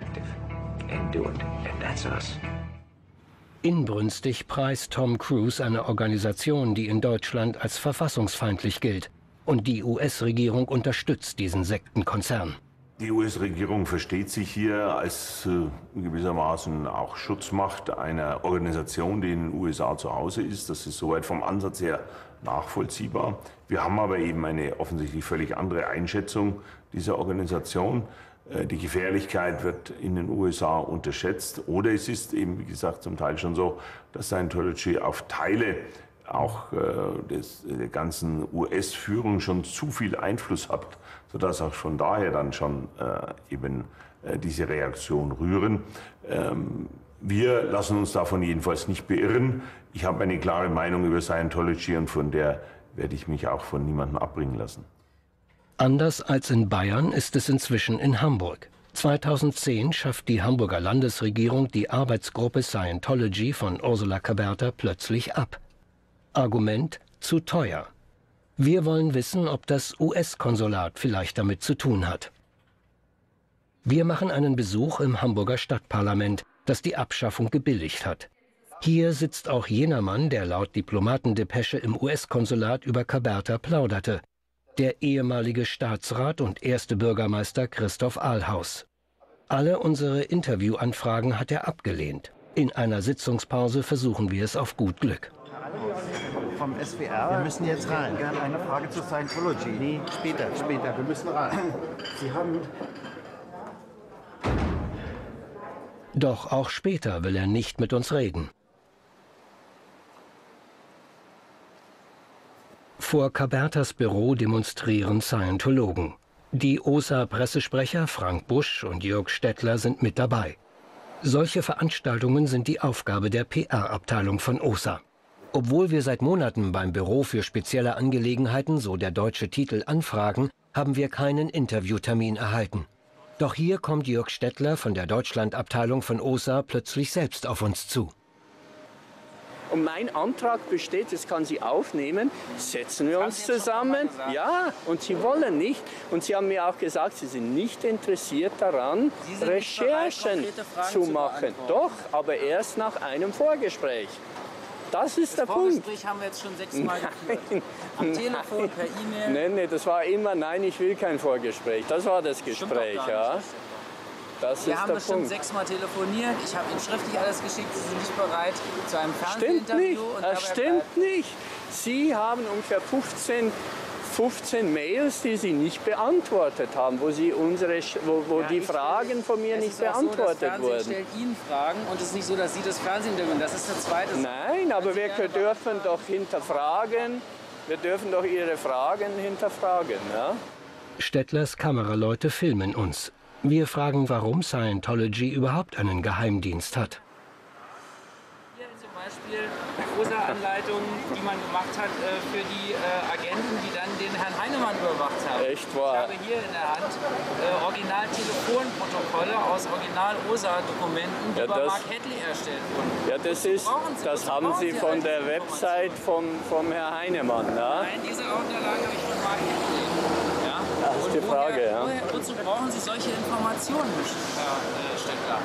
Inbrünstig preist Tom Cruise eine Organisation, die in Deutschland als verfassungsfeindlich gilt. Und die U S-Regierung unterstützt diesen Sektenkonzern. Die U S-Regierung versteht sich hier als äh, gewissermaßen auch Schutzmacht einer Organisation, die in den U S A zu Hause ist. Das ist soweit vom Ansatz her nachvollziehbar. Wir haben aber eben eine offensichtlich völlig andere Einschätzung dieser Organisation. Äh, die Gefährlichkeit wird in den U S A unterschätzt. Oder es ist eben, wie gesagt, zum Teil schon so, dass Scientology auf Teile auch äh, des, der ganzen U S-Führung schon zu viel Einfluss hat, sodass auch von daher dann schon äh, eben äh, diese Reaktion rühren. Ähm, wir lassen uns davon jedenfalls nicht beirren. Ich habe eine klare Meinung über Scientology und von der werde ich mich auch von niemandem abbringen lassen. Anders als in Bayern ist es inzwischen in Hamburg. zweitausendzehn schafft die Hamburger Landesregierung die Arbeitsgruppe Scientology von Ursula Caberta plötzlich ab. Argument: zu teuer. Wir wollen wissen, ob das U S-Konsulat vielleicht damit zu tun hat. Wir machen einen Besuch im Hamburger Stadtparlament, das die Abschaffung gebilligt hat. Hier sitzt auch jener Mann, der laut Diplomatendepesche im U S-Konsulat über Caberta plauderte. Der ehemalige Staatsrat und erste Bürgermeister Christoph Ahlhaus. Alle unsere Interviewanfragen hat er abgelehnt. In einer Sitzungspause versuchen wir es auf gut Glück. Vom S W R. Wir müssen jetzt rein. Gerne eine Frage zu Scientology. Nee, später, später. Wir müssen rein. Sie haben... Doch auch später will er nicht mit uns reden. Vor Cabertas Büro demonstrieren Scientologen. Die O S A-Pressesprecher Frank Busch und Jörg Stettler sind mit dabei. Solche Veranstaltungen sind die Aufgabe der P R-Abteilung von O S A. Obwohl wir seit Monaten beim Büro für spezielle Angelegenheiten, so der deutsche Titel, anfragen, haben wir keinen Interviewtermin erhalten. Doch hier kommt Jörg Stettler von der Deutschlandabteilung von O S A plötzlich selbst auf uns zu. Und mein Antrag besteht, das kann sie aufnehmen, setzen wir uns zusammen. Ja, und sie wollen nicht. Und sie haben mir auch gesagt, sie sind nicht interessiert daran, Recherchen zu machen. Doch, aber erst nach einem Vorgespräch. Das ist der Punkt. Das Vorgespräch haben wir jetzt schon sechsmal geführt. Am Telefon, per E-Mail. Nein, nein, das war immer, nein, ich will kein Vorgespräch. Das war das Gespräch, ja. Das wir ist haben der bestimmt Punkt. sechsmal telefoniert. Ich habe Ihnen schriftlich alles geschickt. Sie sind nicht bereit zu einem Stimmt Fernsehinterview. nicht, Und das stimmt nicht. Sie haben ungefähr fünfzehn, fünfzehn Mails, die Sie nicht beantwortet haben, wo, Sie unsere, wo, wo ja, die Fragen von mir nicht beantwortet so, das wurden. stellt Ihnen Fragen und es ist nicht so, dass Sie das Fernsehen interviewen. Das ist der zweite. Nein, aber wir dürfen doch hinterfragen. Wir dürfen doch Ihre Fragen hinterfragen. Ja? Stettlers Kameraleute filmen uns. Wir fragen, warum Scientology überhaupt einen Geheimdienst hat. Hier zum Beispiel O S A-Anleitungen, die man gemacht hat äh, für die äh, Agenten, die dann den Herrn Heinemann überwacht haben. Echt wahr? Ich habe hier in der Hand äh, Original-Telefonprotokolle aus Original-O S A-Dokumenten, die Ja, bei das- Mark Hadley erstellt wurden. Ja, das ist, das haben Sie von der Website vom, vom Herrn Heinemann. Ja? Nein, diese Unterlagen habe ich von Mark Hadley. Ja? Das ist die Und Frage, woher, ja. woher, wozu brauchen Sie solche Informationen, Herr äh, Stettler?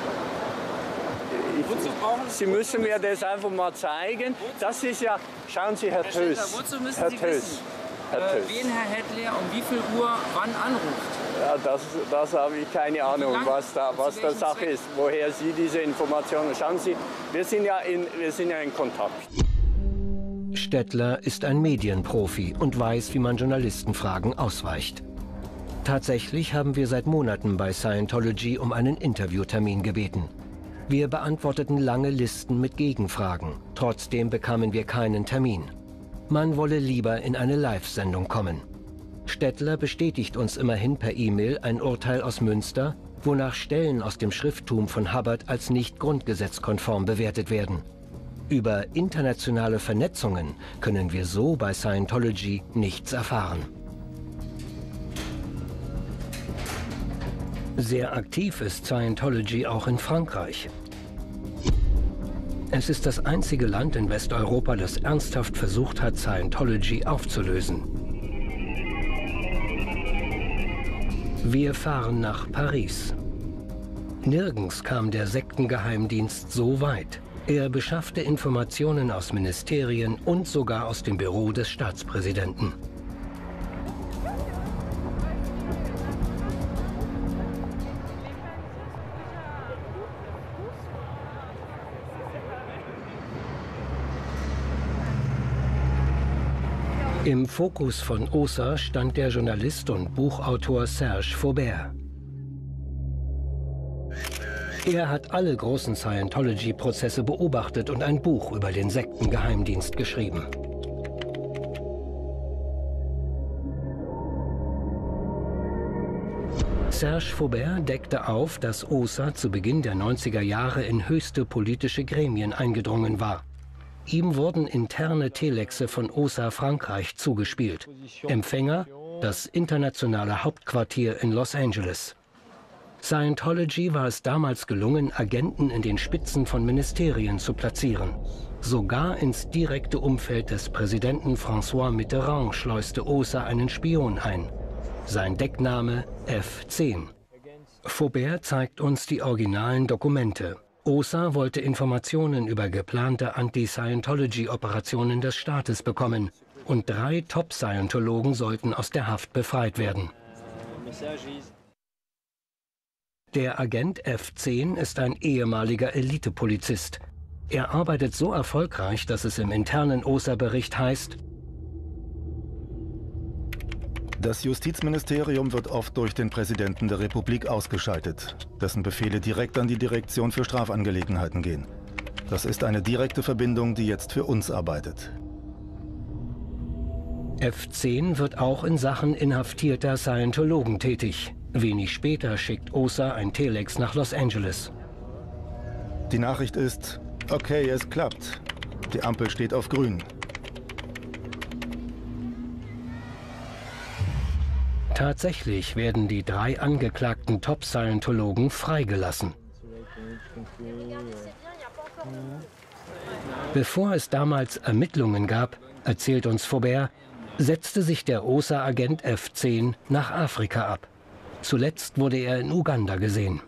Wozu brauchen Sie müssen mir das einfach mal zeigen. Das ist ja, schauen Sie, Herr Herr Stettler, Töss. wozu müssen Herr Sie Töss. wissen, Herr äh, Töss. wen Herr Hadley um wie viel Uhr wann anruft? Ja, das, das habe ich keine Ahnung, was da, was zu der welchem Sache Zweck? ist, woher Sie diese Informationen. Schauen Sie, wir sind ja in, wir sind ja in Kontakt. Stettler ist ein Medienprofi und weiß, wie man Journalistenfragen ausweicht. Tatsächlich haben wir seit Monaten bei Scientology um einen Interviewtermin gebeten. Wir beantworteten lange Listen mit Gegenfragen. Trotzdem bekamen wir keinen Termin. Man wolle lieber in eine Live-Sendung kommen. Stettler bestätigt uns immerhin per E-Mail ein Urteil aus Münster, wonach Stellen aus dem Schrifttum von Hubbard als nicht grundgesetzkonform bewertet werden. Über internationale Vernetzungen können wir so bei Scientology nichts erfahren. Sehr aktiv ist Scientology auch in Frankreich. Es ist das einzige Land in Westeuropa, das ernsthaft versucht hat, Scientology aufzulösen. Wir fahren nach Paris. Nirgends kam der Sektengeheimdienst so weit. Er beschaffte Informationen aus Ministerien und sogar aus dem Büro des Staatspräsidenten. Im Fokus von O S A stand der Journalist und Buchautor Serge Faubert. Er hat alle großen Scientology-Prozesse beobachtet und ein Buch über den Sektengeheimdienst geschrieben. Serge Faubert deckte auf, dass O S A zu Beginn der neunziger Jahre in höchste politische Gremien eingedrungen war. Ihm wurden interne Telexe von O S A Frankreich zugespielt. Empfänger: das internationale Hauptquartier in Los Angeles. Scientology war es damals gelungen, Agenten in den Spitzen von Ministerien zu platzieren. Sogar ins direkte Umfeld des Präsidenten François Mitterrand schleuste O S A einen Spion ein. Sein Deckname F zehn. Faubert zeigt uns die originalen Dokumente. O S A wollte Informationen über geplante Anti-Scientology-Operationen des Staates bekommen. Und drei Top-Scientologen sollten aus der Haft befreit werden. Der Agent F zehn ist ein ehemaliger Elitepolizist. Er arbeitet so erfolgreich, dass es im internen O S A-Bericht heißt: Das Justizministerium wird oft durch den Präsidenten der Republik ausgeschaltet, dessen Befehle direkt an die Direktion für Strafangelegenheiten gehen. Das ist eine direkte Verbindung, die jetzt für uns arbeitet. F zehn wird auch in Sachen inhaftierter Scientologen tätig. Wenig später schickt O S A ein Telex nach Los Angeles. Die Nachricht ist: Okay, es klappt. Die Ampel steht auf grün. Tatsächlich werden die drei angeklagten Top-Scientologen freigelassen. Bevor es damals Ermittlungen gab, erzählt uns Faubert, setzte sich der O S A-Agent F zehn nach Afrika ab. Zuletzt wurde er in Uganda gesehen.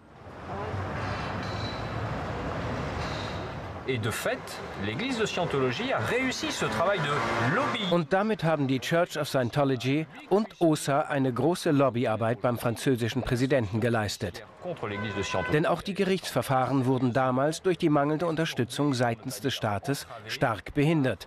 Und damit haben die Church of Scientology und O S A eine große Lobbyarbeit beim französischen Präsidenten geleistet. Denn auch die Gerichtsverfahren wurden damals durch die mangelnde Unterstützung seitens des Staates stark behindert.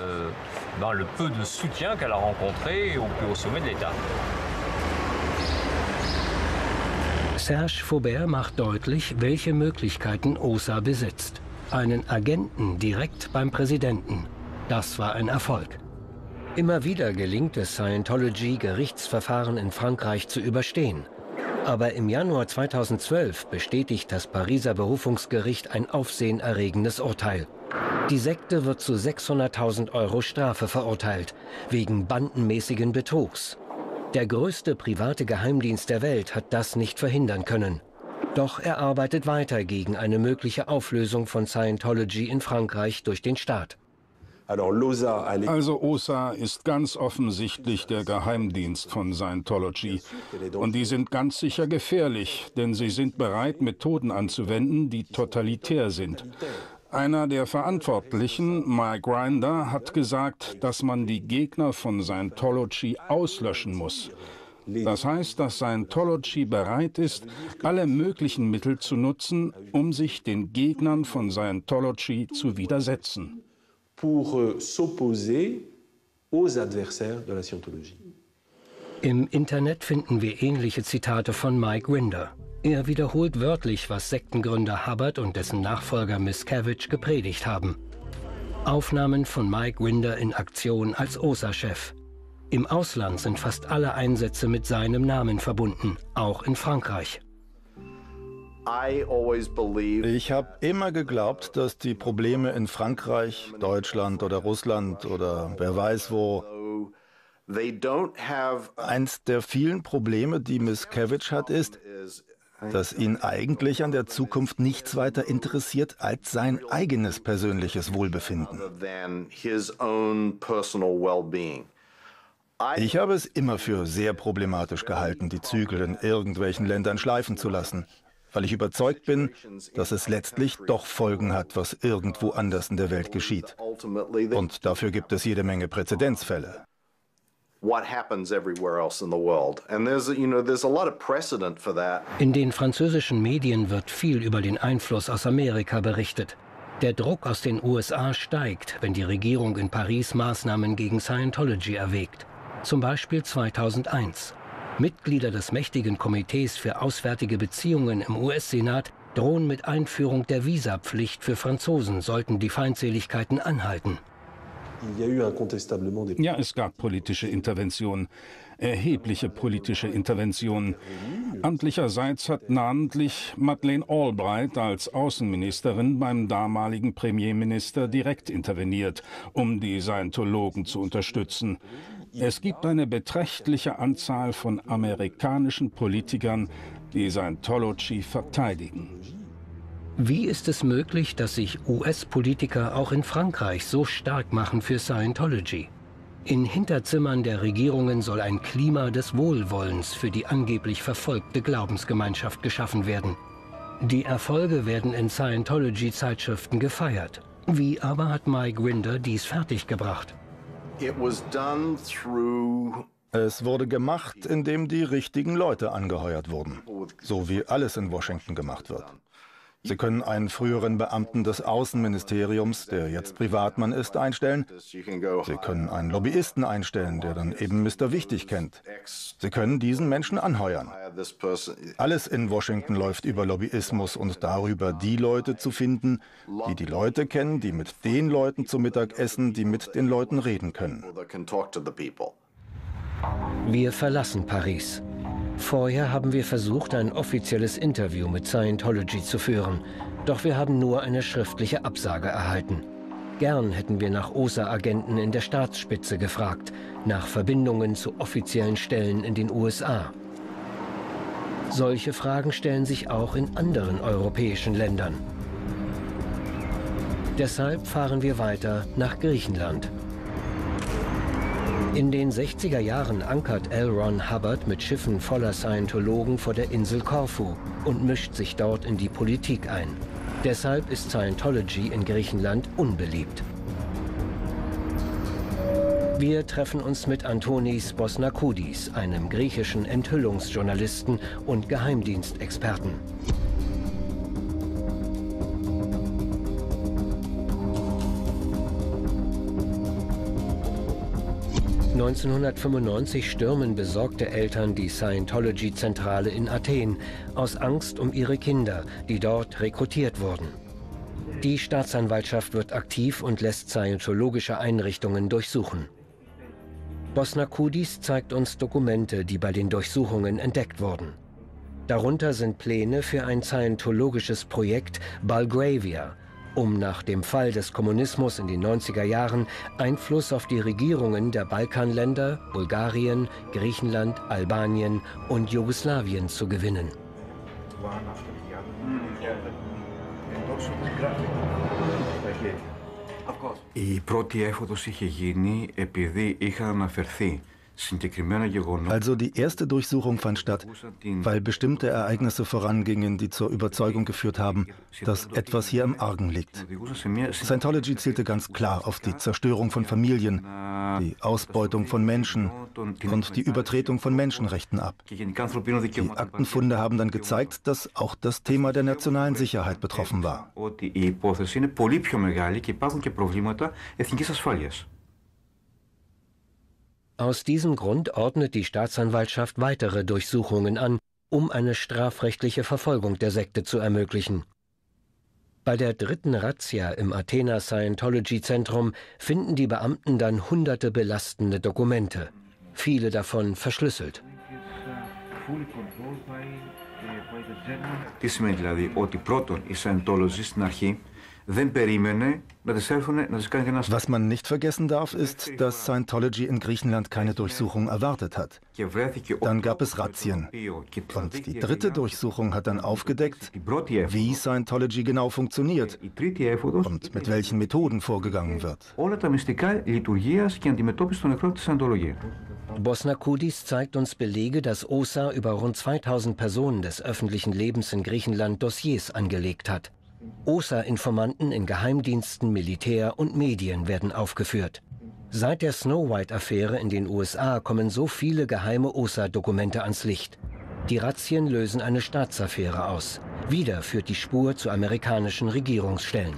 Serge Faubert macht deutlich, welche Möglichkeiten O S A besitzt. Einen Agenten direkt beim Präsidenten. Das war ein Erfolg. Immer wieder gelingt es Scientology, Gerichtsverfahren in Frankreich zu überstehen. Aber im Januar zweitausendzwölf bestätigt das Pariser Berufungsgericht ein aufsehenerregendes Urteil. Die Sekte wird zu sechshunderttausend Euro Strafe verurteilt, wegen bandenmäßigen Betrugs. Der größte private Geheimdienst der Welt hat das nicht verhindern können. Doch er arbeitet weiter gegen eine mögliche Auflösung von Scientology in Frankreich durch den Staat. Also O S A ist ganz offensichtlich der Geheimdienst von Scientology. Und die sind ganz sicher gefährlich, denn sie sind bereit, Methoden anzuwenden, die totalitär sind. Einer der Verantwortlichen, Mike Grinder, hat gesagt, dass man die Gegner von Scientology auslöschen muss. Das heißt, dass Scientology bereit ist, alle möglichen Mittel zu nutzen, um sich den Gegnern von Scientology zu widersetzen. Im Internet finden wir ähnliche Zitate von Mike Grinder. Er wiederholt wörtlich, was Sektengründer Hubbard und dessen Nachfolger Miscavige gepredigt haben. Aufnahmen von Mike Grinder in Aktion als O S A-Chef. Im Ausland sind fast alle Einsätze mit seinem Namen verbunden, auch in Frankreich. Ich habe immer geglaubt, dass die Probleme in Frankreich, Deutschland oder Russland oder wer weiß wo, eins der vielen Probleme, die Miscavige hat, ist, dass ihn eigentlich an der Zukunft nichts weiter interessiert als sein eigenes persönliches Wohlbefinden. Ich habe es immer für sehr problematisch gehalten, die Zügel in irgendwelchen Ländern schleifen zu lassen, weil ich überzeugt bin, dass es letztlich doch Folgen hat, was irgendwo anders in der Welt geschieht. Und dafür gibt es jede Menge Präzedenzfälle. In den französischen Medien wird viel über den Einfluss aus Amerika berichtet. Der Druck aus den U S A steigt, wenn die Regierung in Paris Maßnahmen gegen Scientology erwägt. Zum Beispiel zweitausendeins. Mitglieder des mächtigen Komitees für auswärtige Beziehungen im U S-Senat drohen mit Einführung der Visapflicht für Franzosen, sollten die Feindseligkeiten anhalten. Ja, es gab politische Interventionen, erhebliche politische Interventionen. Amtlicherseits hat namentlich Madeleine Albright als Außenministerin beim damaligen Premierminister direkt interveniert, um die Scientologen zu unterstützen. Es gibt eine beträchtliche Anzahl von amerikanischen Politikern, die Scientology verteidigen. Wie ist es möglich, dass sich U S-Politiker auch in Frankreich so stark machen für Scientology? In Hinterzimmern der Regierungen soll ein Klima des Wohlwollens für die angeblich verfolgte Glaubensgemeinschaft geschaffen werden. Die Erfolge werden in Scientology-Zeitschriften gefeiert. Wie aber hat Mike Rinder dies fertiggebracht? Es wurde gemacht, indem die richtigen Leute angeheuert wurden, so wie alles in Washington gemacht wird. Sie können einen früheren Beamten des Außenministeriums, der jetzt Privatmann ist, einstellen. Sie können einen Lobbyisten einstellen, der dann eben Mister Wichtig kennt. Sie können diesen Menschen anheuern. Alles in Washington läuft über Lobbyismus und darüber, die Leute zu finden, die die Leute kennen, die mit den Leuten zu Mittag essen, die mit den Leuten reden können. Wir verlassen Paris. Vorher haben wir versucht, ein offizielles Interview mit Scientology zu führen. Doch wir haben nur eine schriftliche Absage erhalten. Gern hätten wir nach O S A-Agenten in der Staatsspitze gefragt, nach Verbindungen zu offiziellen Stellen in den U S A. Solche Fragen stellen sich auch in anderen europäischen Ländern. Deshalb fahren wir weiter nach Griechenland. In den sechziger Jahren ankert L. Ron Hubbard mit Schiffen voller Scientologen vor der Insel Korfu und mischt sich dort in die Politik ein. Deshalb ist Scientology in Griechenland unbeliebt. Wir treffen uns mit Antonis Bosnakoudis, einem griechischen Enthüllungsjournalisten und Geheimdienstexperten. neunzehnhundertfünfundneunzig stürmen besorgte Eltern die Scientology-Zentrale in Athen aus Angst um ihre Kinder, die dort rekrutiert wurden. Die Staatsanwaltschaft wird aktiv und lässt scientologische Einrichtungen durchsuchen. Bosnakoudis zeigt uns Dokumente, die bei den Durchsuchungen entdeckt wurden. Darunter sind Pläne für ein scientologisches Projekt Bulgravia, um nach dem Fall des Kommunismus in den neunziger Jahren Einfluss auf die Regierungen der Balkanländer, Bulgarien, Griechenland, Albanien und Jugoslawien zu gewinnen. Η πρώτη έφοδος είχε γίνει επειδή είχαν αναφερθεί. Also die erste Durchsuchung fand statt, weil bestimmte Ereignisse vorangingen, die zur Überzeugung geführt haben, dass etwas hier im Argen liegt. Scientology zielte ganz klar auf die Zerstörung von Familien, die Ausbeutung von Menschen und die Übertretung von Menschenrechten ab. Die Aktenfunde haben dann gezeigt, dass auch das Thema der nationalen Sicherheit betroffen war. Aus diesem Grund ordnet die Staatsanwaltschaft weitere Durchsuchungen an, um eine strafrechtliche Verfolgung der Sekte zu ermöglichen. Bei der dritten Razzia im Athener Scientology-Zentrum finden die Beamten dann hunderte belastende Dokumente, viele davon verschlüsselt. Τι σημαίνει δηλαδή ότι πρώτον η Scientology στην αρχή δεν περίμενε να τις έρθουν να τις κάνει κανένας. Was man nicht vergessen darf, ist, dass Scientology in Griechenland keine Durchsuchung erwartet hat. Dann gab es Razzien. Und die dritte Durchsuchung hat dann aufgedeckt, wie Scientology genau funktioniert und mit welchen Methoden vorgegangen wird. Όλα τα μυστικά λειτουργίας και αντιμετώπιση των εχθρών της Scientology. Bosnakoudis zeigt uns Belege, dass O S A über rund zweitausend Personen des öffentlichen Lebens in Griechenland Dossiers angelegt hat. O S A-Informanten in Geheimdiensten, Militär und Medien werden aufgeführt. Seit der Snow White-Affäre in den U S A kommen so viele geheime O S A-Dokumente ans Licht. Die Razzien lösen eine Staatsaffäre aus. Wieder führt die Spur zu amerikanischen Regierungsstellen.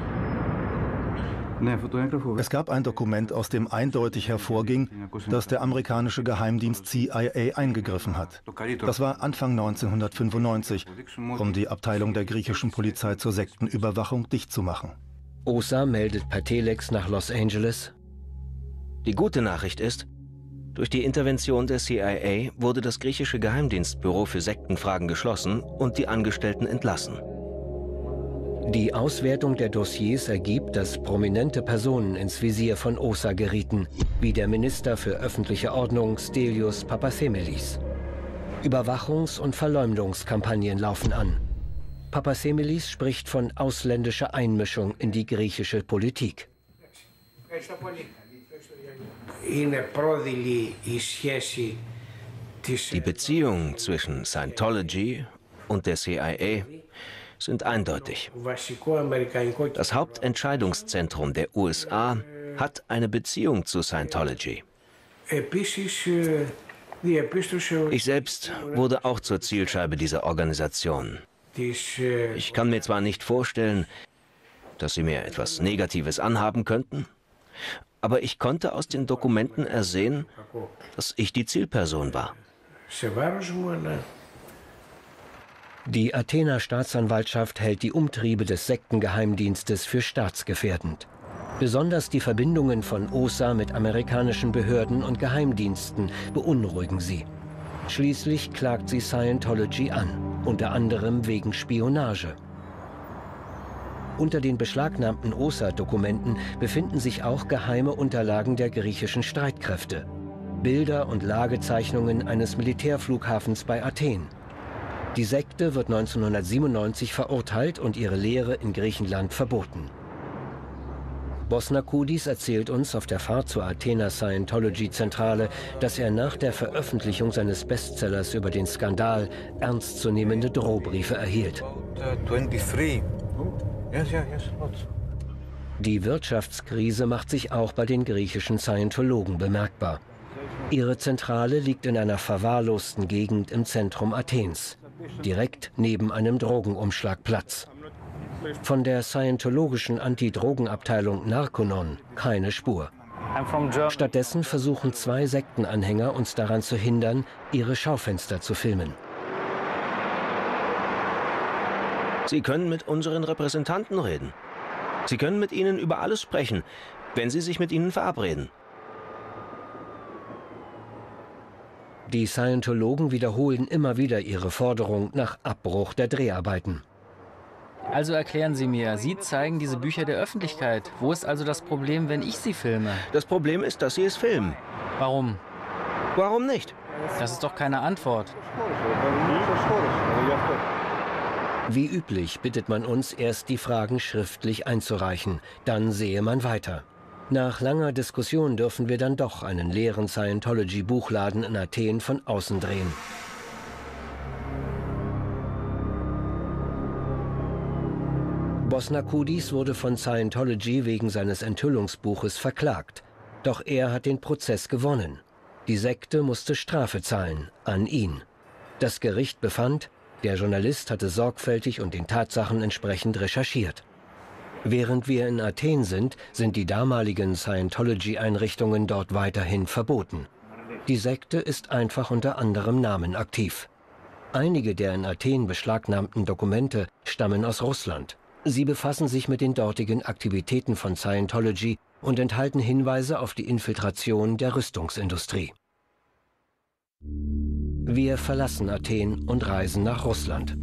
Es gab ein Dokument, aus dem eindeutig hervorging, dass der amerikanische Geheimdienst C I A eingegriffen hat. Das war Anfang neunzehnhundertfünfundneunzig, um die Abteilung der griechischen Polizei zur Sektenüberwachung dicht zu machen. O S A meldet per Telex nach Los Angeles. Die gute Nachricht ist, durch die Intervention der C I A wurde das griechische Geheimdienstbüro für Sektenfragen geschlossen und die Angestellten entlassen. Die Auswertung der Dossiers ergibt, dass prominente Personen ins Visier von O S A gerieten, wie der Minister für öffentliche Ordnung Stelios Papathemelis. Überwachungs- und Verleumdungskampagnen laufen an. Papathemelis spricht von ausländischer Einmischung in die griechische Politik. Die Beziehungen zwischen Scientology und der C I A sind eindeutig. Das Hauptentscheidungszentrum der U S A hat eine Beziehung zu Scientology. Ich selbst wurde auch zur Zielscheibe dieser Organisation. Ich kann mir zwar nicht vorstellen, dass sie mir etwas Negatives anhaben könnten, aber ich konnte aus den Dokumenten ersehen, dass ich die Zielperson war. Die Athener Staatsanwaltschaft hält die Umtriebe des Sektengeheimdienstes für staatsgefährdend. Besonders die Verbindungen von O S A mit amerikanischen Behörden und Geheimdiensten beunruhigen sie. Schließlich klagt sie Scientology an, unter anderem wegen Spionage. Unter den beschlagnahmten O S A-Dokumenten befinden sich auch geheime Unterlagen der griechischen Streitkräfte. Bilder und Lagezeichnungen eines Militärflughafens bei Athen. Die Sekte wird neunzehnhundertsiebenundneunzig verurteilt und ihre Lehre in Griechenland verboten. Bosnakoudis erzählt uns auf der Fahrt zur Athener Scientology-Zentrale, dass er nach der Veröffentlichung seines Bestsellers über den Skandal ernstzunehmende Drohbriefe erhielt. Die Wirtschaftskrise macht sich auch bei den griechischen Scientologen bemerkbar. Ihre Zentrale liegt in einer verwahrlosten Gegend im Zentrum Athens, direkt neben einem Drogenumschlagplatz. Von der scientologischen Antidrogenabteilung Narconon keine Spur. Stattdessen versuchen zwei Sektenanhänger, uns daran zu hindern, ihre Schaufenster zu filmen. Sie können mit unseren Repräsentanten reden. Sie können mit ihnen über alles sprechen, wenn Sie sich mit ihnen verabreden. Die Scientologen wiederholen immer wieder ihre Forderung nach Abbruch der Dreharbeiten. Also erklären Sie mir, Sie zeigen diese Bücher der Öffentlichkeit. Wo ist also das Problem, wenn ich sie filme? Das Problem ist, dass Sie es filmen. Warum? Warum nicht? Das ist doch keine Antwort. Wie üblich bittet man uns, erst die Fragen schriftlich einzureichen. Dann sehe man weiter. Nach langer Diskussion dürfen wir dann doch einen leeren Scientology-Buchladen in Athen von außen drehen. Bosnakoudis wurde von Scientology wegen seines Enthüllungsbuches verklagt. Doch er hat den Prozess gewonnen. Die Sekte musste Strafe zahlen, an ihn. Das Gericht befand, der Journalist hatte sorgfältig und den Tatsachen entsprechend recherchiert. Während wir in Athen sind, sind die damaligen Scientology-Einrichtungen dort weiterhin verboten. Die Sekte ist einfach unter anderem Namen aktiv. Einige der in Athen beschlagnahmten Dokumente stammen aus Russland. Sie befassen sich mit den dortigen Aktivitäten von Scientology und enthalten Hinweise auf die Infiltration der Rüstungsindustrie. Wir verlassen Athen und reisen nach Russland.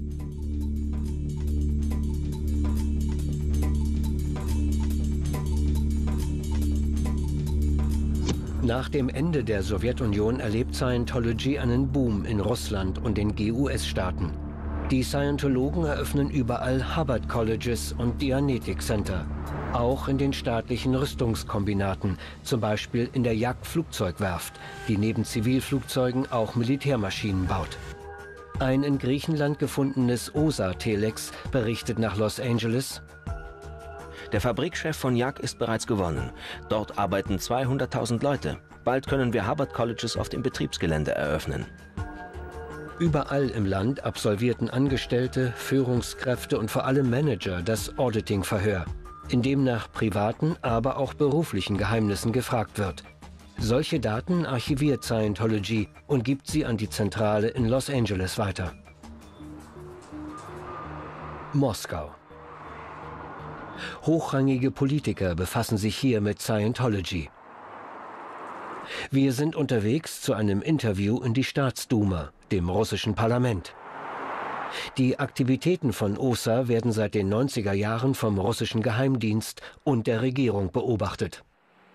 Nach dem Ende der Sowjetunion erlebt Scientology einen Boom in Russland und den G U S-Staaten. Die Scientologen eröffnen überall Hubbard Colleges und Dianetic Center, auch in den staatlichen Rüstungskombinaten, zum Beispiel in der Jagdflugzeugwerft, die neben Zivilflugzeugen auch Militärmaschinen baut. Ein in Griechenland gefundenes O S A-Telex berichtet nach Los Angeles: Der Fabrikchef von Jak ist bereits gewonnen. Dort arbeiten zweihunderttausend Leute. Bald können wir Hubbard Colleges auf dem Betriebsgelände eröffnen. Überall im Land absolvierten Angestellte, Führungskräfte und vor allem Manager das Auditing-Verhör, in dem nach privaten, aber auch beruflichen Geheimnissen gefragt wird. Solche Daten archiviert Scientology und gibt sie an die Zentrale in Los Angeles weiter. Moskau. Hochrangige Politiker befassen sich hier mit Scientology. Wir sind unterwegs zu einem Interview in die Staatsduma, dem russischen Parlament. Die Aktivitäten von O S A werden seit den neunziger Jahren vom russischen Geheimdienst und der Regierung beobachtet.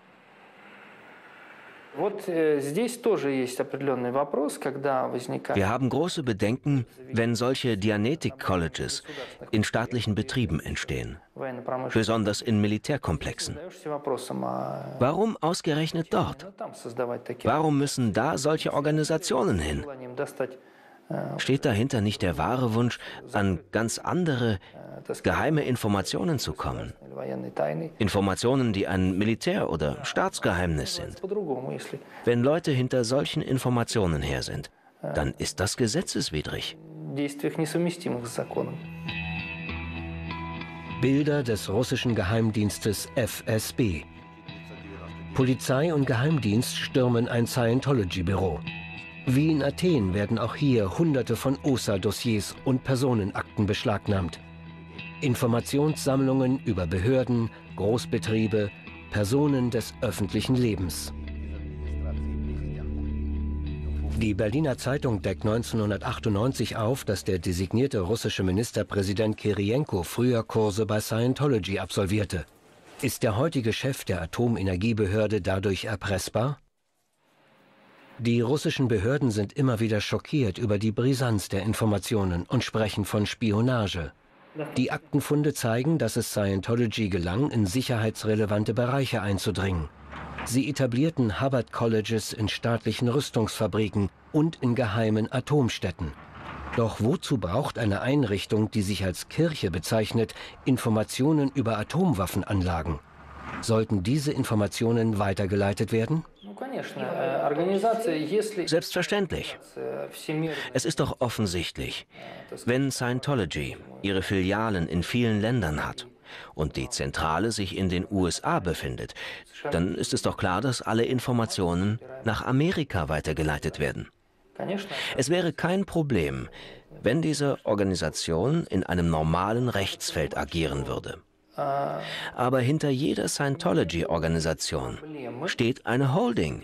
Wir haben große Bedenken, wenn solche Dianetic Colleges in staatlichen Betrieben entstehen, besonders in Militärkomplexen. Warum ausgerechnet dort? Warum müssen da solche Organisationen hin? Steht dahinter nicht der wahre Wunsch, an ganz andere, geheime Informationen zu kommen? Informationen, die ein Militär- oder Staatsgeheimnis sind. Wenn Leute hinter solchen Informationen her sind, dann ist das gesetzeswidrig. Bilder des russischen Geheimdienstes F S B. Polizei und Geheimdienst stürmen ein Scientology-Büro. Wie in Athen werden auch hier Hunderte von O S A-Dossiers und Personenakten beschlagnahmt. Informationssammlungen über Behörden, Großbetriebe, Personen des öffentlichen Lebens. Die Berliner Zeitung deckt neunzehnhundertachtundneunzig auf, dass der designierte russische Ministerpräsident Kirienko früher Kurse bei Scientology absolvierte. Ist der heutige Chef der Atomenergiebehörde dadurch erpressbar? Die russischen Behörden sind immer wieder schockiert über die Brisanz der Informationen und sprechen von Spionage. Die Aktenfunde zeigen, dass es Scientology gelang, in sicherheitsrelevante Bereiche einzudringen. Sie etablierten Hubbard Colleges in staatlichen Rüstungsfabriken und in geheimen Atomstädten. Doch wozu braucht eine Einrichtung, die sich als Kirche bezeichnet, Informationen über Atomwaffenanlagen? Sollten diese Informationen weitergeleitet werden? Selbstverständlich. Es ist doch offensichtlich, wenn Scientology ihre Filialen in vielen Ländern hat und die Zentrale sich in den U S A befindet, dann ist es doch klar, dass alle Informationen nach Amerika weitergeleitet werden. Es wäre kein Problem, wenn diese Organisation in einem normalen Rechtsfeld agieren würde. Aber hinter jeder Scientology-Organisation steht eine Holding.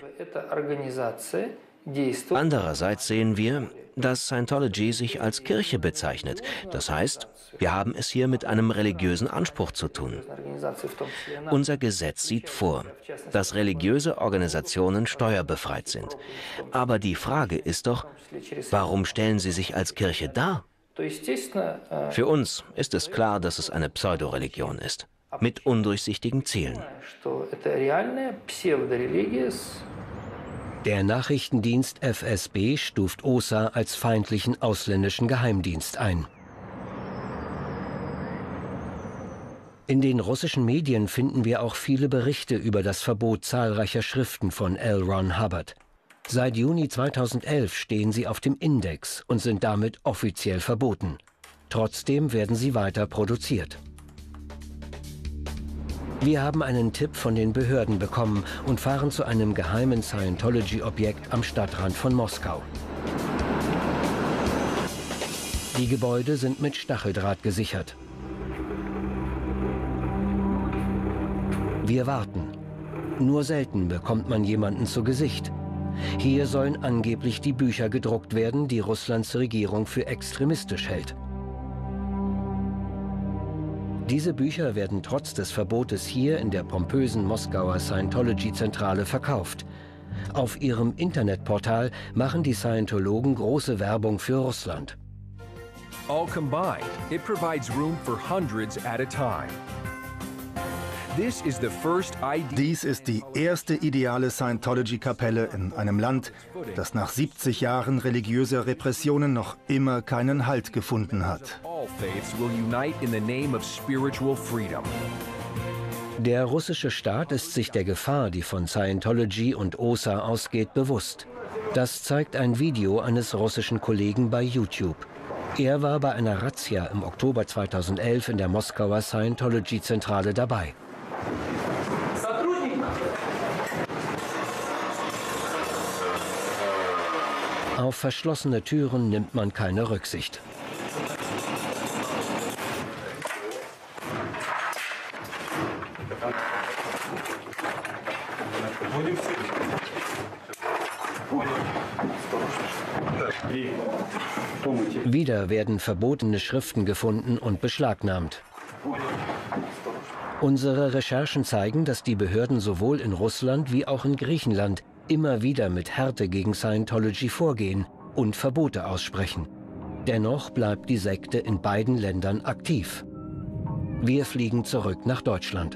Andererseits sehen wir, dass Scientology sich als Kirche bezeichnet. Das heißt, wir haben es hier mit einem religiösen Anspruch zu tun. Unser Gesetz sieht vor, dass religiöse Organisationen steuerbefreit sind. Aber die Frage ist doch, warum stellen sie sich als Kirche dar? Für uns ist es klar, dass es eine Pseudoreligion ist, mit undurchsichtigen Zielen. Der Nachrichtendienst F S B stuft O S A als feindlichen ausländischen Geheimdienst ein. In den russischen Medien finden wir auch viele Berichte über das Verbot zahlreicher Schriften von L. Ron Hubbard. Seit Juni zweitausendelf stehen sie auf dem Index und sind damit offiziell verboten. Trotzdem werden sie weiter produziert. Wir haben einen Tipp von den Behörden bekommen und fahren zu einem geheimen Scientology-Objekt am Stadtrand von Moskau. Die Gebäude sind mit Stacheldraht gesichert. Wir warten. Nur selten bekommt man jemanden zu Gesicht. Hier sollen angeblich die Bücher gedruckt werden, die Russlands Regierung für extremistisch hält. Diese Bücher werden trotz des Verbotes hier in der pompösen Moskauer Scientology-Zentrale verkauft. Auf ihrem Internetportal machen die Scientologen große Werbung für Russland. All combined, it provides room for hundreds at a time. Dies ist die erste ideale Scientology-Kapelle in einem Land, das nach siebzig Jahren religiöser Repressionen noch immer keinen Halt gefunden hat. Der russische Staat ist sich der Gefahr, die von Scientology und O S A ausgeht, bewusst. Das zeigt ein Video eines russischen Kollegen bei YouTube. Er war bei einer Razzia im Oktober zweitausendelf in der Moskauer Scientology-Zentrale dabei. Auf verschlossene Türen nimmt man keine Rücksicht. Wieder werden verbotene Schriften gefunden und beschlagnahmt. Unsere Recherchen zeigen, dass die Behörden sowohl in Russland wie auch in Griechenland immer wieder mit Härte gegen Scientology vorgehen und Verbote aussprechen. Dennoch bleibt die Sekte in beiden Ländern aktiv. Wir fliegen zurück nach Deutschland.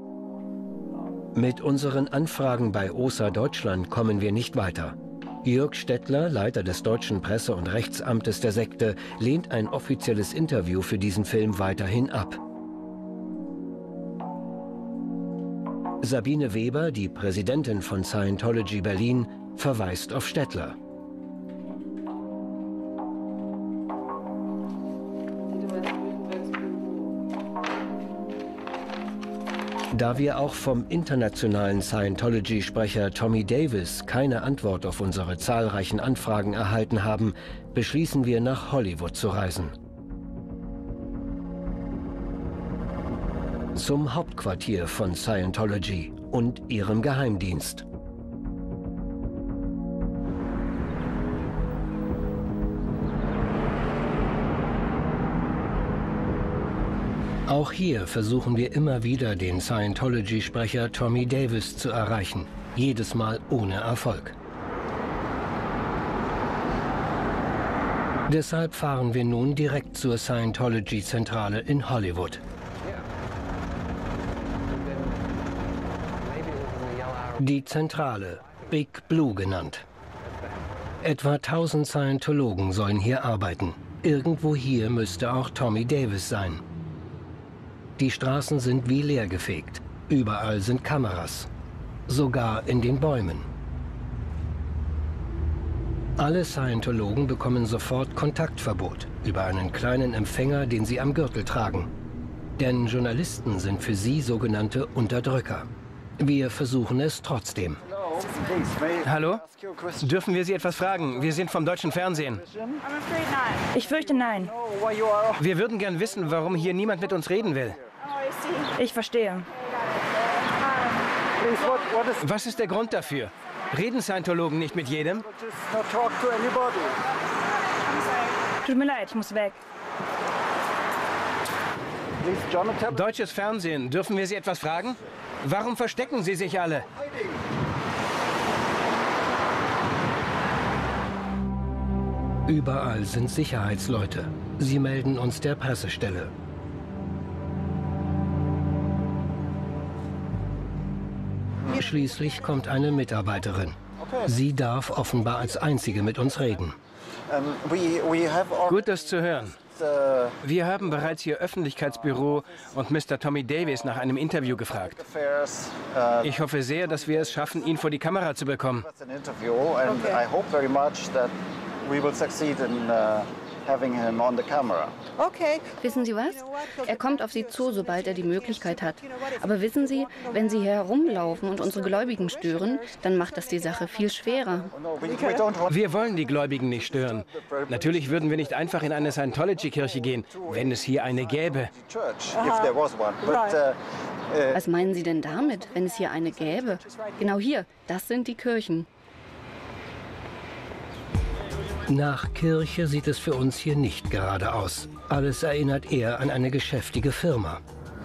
Mit unseren Anfragen bei O S A Deutschland kommen wir nicht weiter. Jörg Stettler, Leiter des Deutschen Presse- und Rechtsamtes der Sekte, lehnt ein offizielles Interview für diesen Film weiterhin ab. Sabine Weber, die Präsidentin von Scientology Berlin, verweist auf Stettler. Da wir auch vom internationalen Scientology-Sprecher Tommy Davis keine Antwort auf unsere zahlreichen Anfragen erhalten haben, beschließen wir, nach Hollywood zu reisen. Zum Hauptquartier von Scientology und ihrem Geheimdienst. Auch hier versuchen wir immer wieder, den Scientology-Sprecher Tommy Davis zu erreichen. Jedes Mal ohne Erfolg. Deshalb fahren wir nun direkt zur Scientology-Zentrale in Hollywood. Die Zentrale, Big Blue genannt. Etwa tausend Scientologen sollen hier arbeiten. Irgendwo hier müsste auch Tommy Davis sein. Die Straßen sind wie leergefegt. Überall sind Kameras. Sogar in den Bäumen. Alle Scientologen bekommen sofort Kontaktverbot über einen kleinen Empfänger, den sie am Gürtel tragen. Denn Journalisten sind für sie sogenannte Unterdrücker. Wir versuchen es trotzdem. Hallo? Dürfen wir Sie etwas fragen? Wir sind vom deutschen Fernsehen. Ich fürchte nein. Wir würden gern wissen, warum hier niemand mit uns reden will. Ich verstehe. Was ist der Grund dafür? Reden Scientologen nicht mit jedem? Tut mir leid, ich muss weg. Deutsches Fernsehen, dürfen wir Sie etwas fragen? Warum verstecken Sie sich alle? Überall sind Sicherheitsleute. Sie melden uns der Pressestelle. Schließlich kommt eine Mitarbeiterin. Sie darf offenbar als Einzige mit uns reden. Gut, das zu hören. Wir haben bereits Ihr Öffentlichkeitsbüro und Mister Tommy Davis nach einem Interview gefragt. Ich hoffe sehr, dass wir es schaffen, ihn vor die Kamera zu bekommen. Okay. Wissen Sie was? Er kommt auf Sie zu, sobald er die Möglichkeit hat. Aber wissen Sie, wenn Sie hier herumlaufen und unsere Gläubigen stören, dann macht das die Sache viel schwerer. Wir wollen die Gläubigen nicht stören. Natürlich würden wir nicht einfach in eine Scientology-Kirche gehen, wenn es hier eine gäbe. Was meinen Sie denn damit, wenn es hier eine gäbe? Genau hier, das sind die Kirchen. Nach Kirche sieht es für uns hier nicht gerade aus. Alles erinnert eher an eine geschäftige Firma.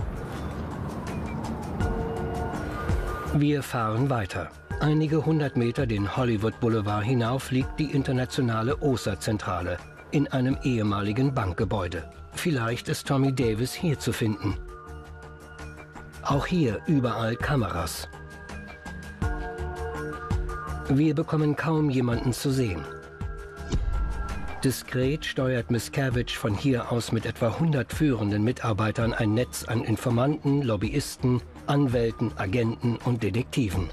Wir fahren weiter. Einige hundert Meter den Hollywood Boulevard hinauf liegt die internationale O S A-Zentrale in einem ehemaligen Bankgebäude. Vielleicht ist Tommy Davis hier zu finden. Auch hier überall Kameras. Wir bekommen kaum jemanden zu sehen. Diskret steuert Miscavige von hier aus mit etwa hundert führenden Mitarbeitern ein Netz an Informanten, Lobbyisten, Anwälten, Agenten und Detektiven.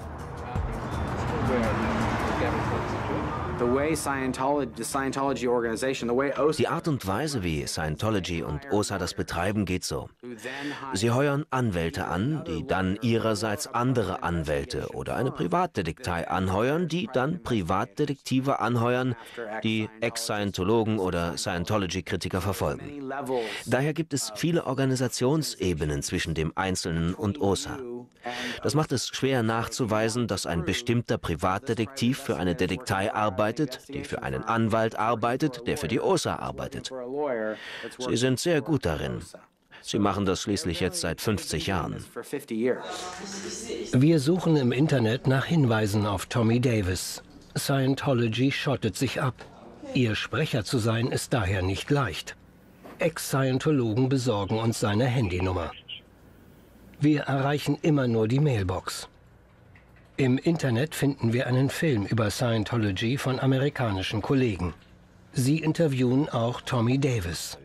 Die Art und Weise, wie Scientology und O S A das betreiben, geht so. Sie heuern Anwälte an, die dann ihrerseits andere Anwälte oder eine Privatdetektei anheuern, die dann Privatdetektive anheuern, die Ex-Scientologen oder Scientology-Kritiker verfolgen. Daher gibt es viele Organisationsebenen zwischen dem Einzelnen und O S A. Das macht es schwer nachzuweisen, dass ein bestimmter Privatdetektiv für eine Detektei arbeitet, die für einen Anwalt arbeitet, der für die O S A arbeitet. Sie sind sehr gut darin. Sie machen das schließlich jetzt seit fünfzig Jahren. Wir suchen im Internet nach Hinweisen auf Tommy Davis. Scientology schottet sich ab. Ihr Sprecher zu sein ist daher nicht leicht. Ex-Scientologen besorgen uns seine Handynummer. Wir erreichen immer nur die Mailbox. Im Internet finden wir einen Film über Scientology von amerikanischen Kollegen. Sie interviewen auch Tommy Davis.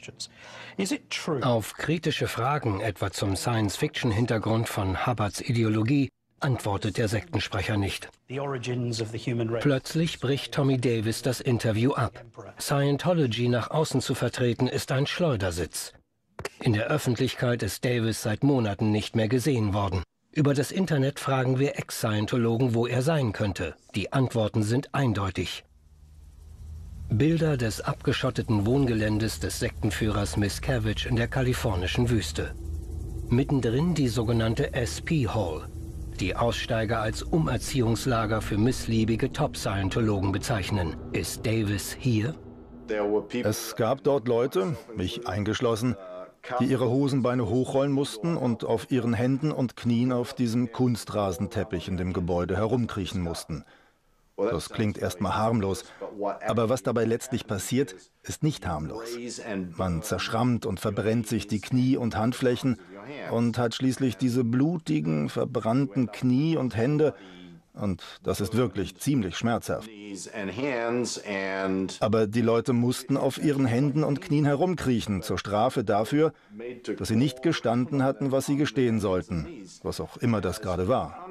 Auf kritische Fragen, etwa zum Science-Fiction-Hintergrund von Hubbards Ideologie, antwortet der Sektensprecher nicht. Plötzlich bricht Tommy Davis das Interview ab. Scientology nach außen zu vertreten, ist ein Schleudersitz. In der Öffentlichkeit ist Davis seit Monaten nicht mehr gesehen worden. Über das Internet fragen wir Ex-Scientologen, wo er sein könnte. Die Antworten sind eindeutig. Bilder des abgeschotteten Wohngeländes des Sektenführers Miscavige in der kalifornischen Wüste. Mittendrin die sogenannte S P Hall. Die Aussteiger als Umerziehungslager für missliebige Top-Scientologen bezeichnen. Ist Davis hier? Es gab dort Leute, mich eingeschlossen, die ihre Hosenbeine hochrollen mussten und auf ihren Händen und Knien auf diesem Kunstrasenteppich in dem Gebäude herumkriechen mussten. Das klingt erstmal harmlos, aber was dabei letztlich passiert, ist nicht harmlos. Man zerschrammt und verbrennt sich die Knie und Handflächen und hat schließlich diese blutigen, verbrannten Knie und Hände, und das ist wirklich ziemlich schmerzhaft. Aber die Leute mussten auf ihren Händen und Knien herumkriechen, zur Strafe dafür, dass sie nicht gestanden hatten, was sie gestehen sollten, was auch immer das gerade war.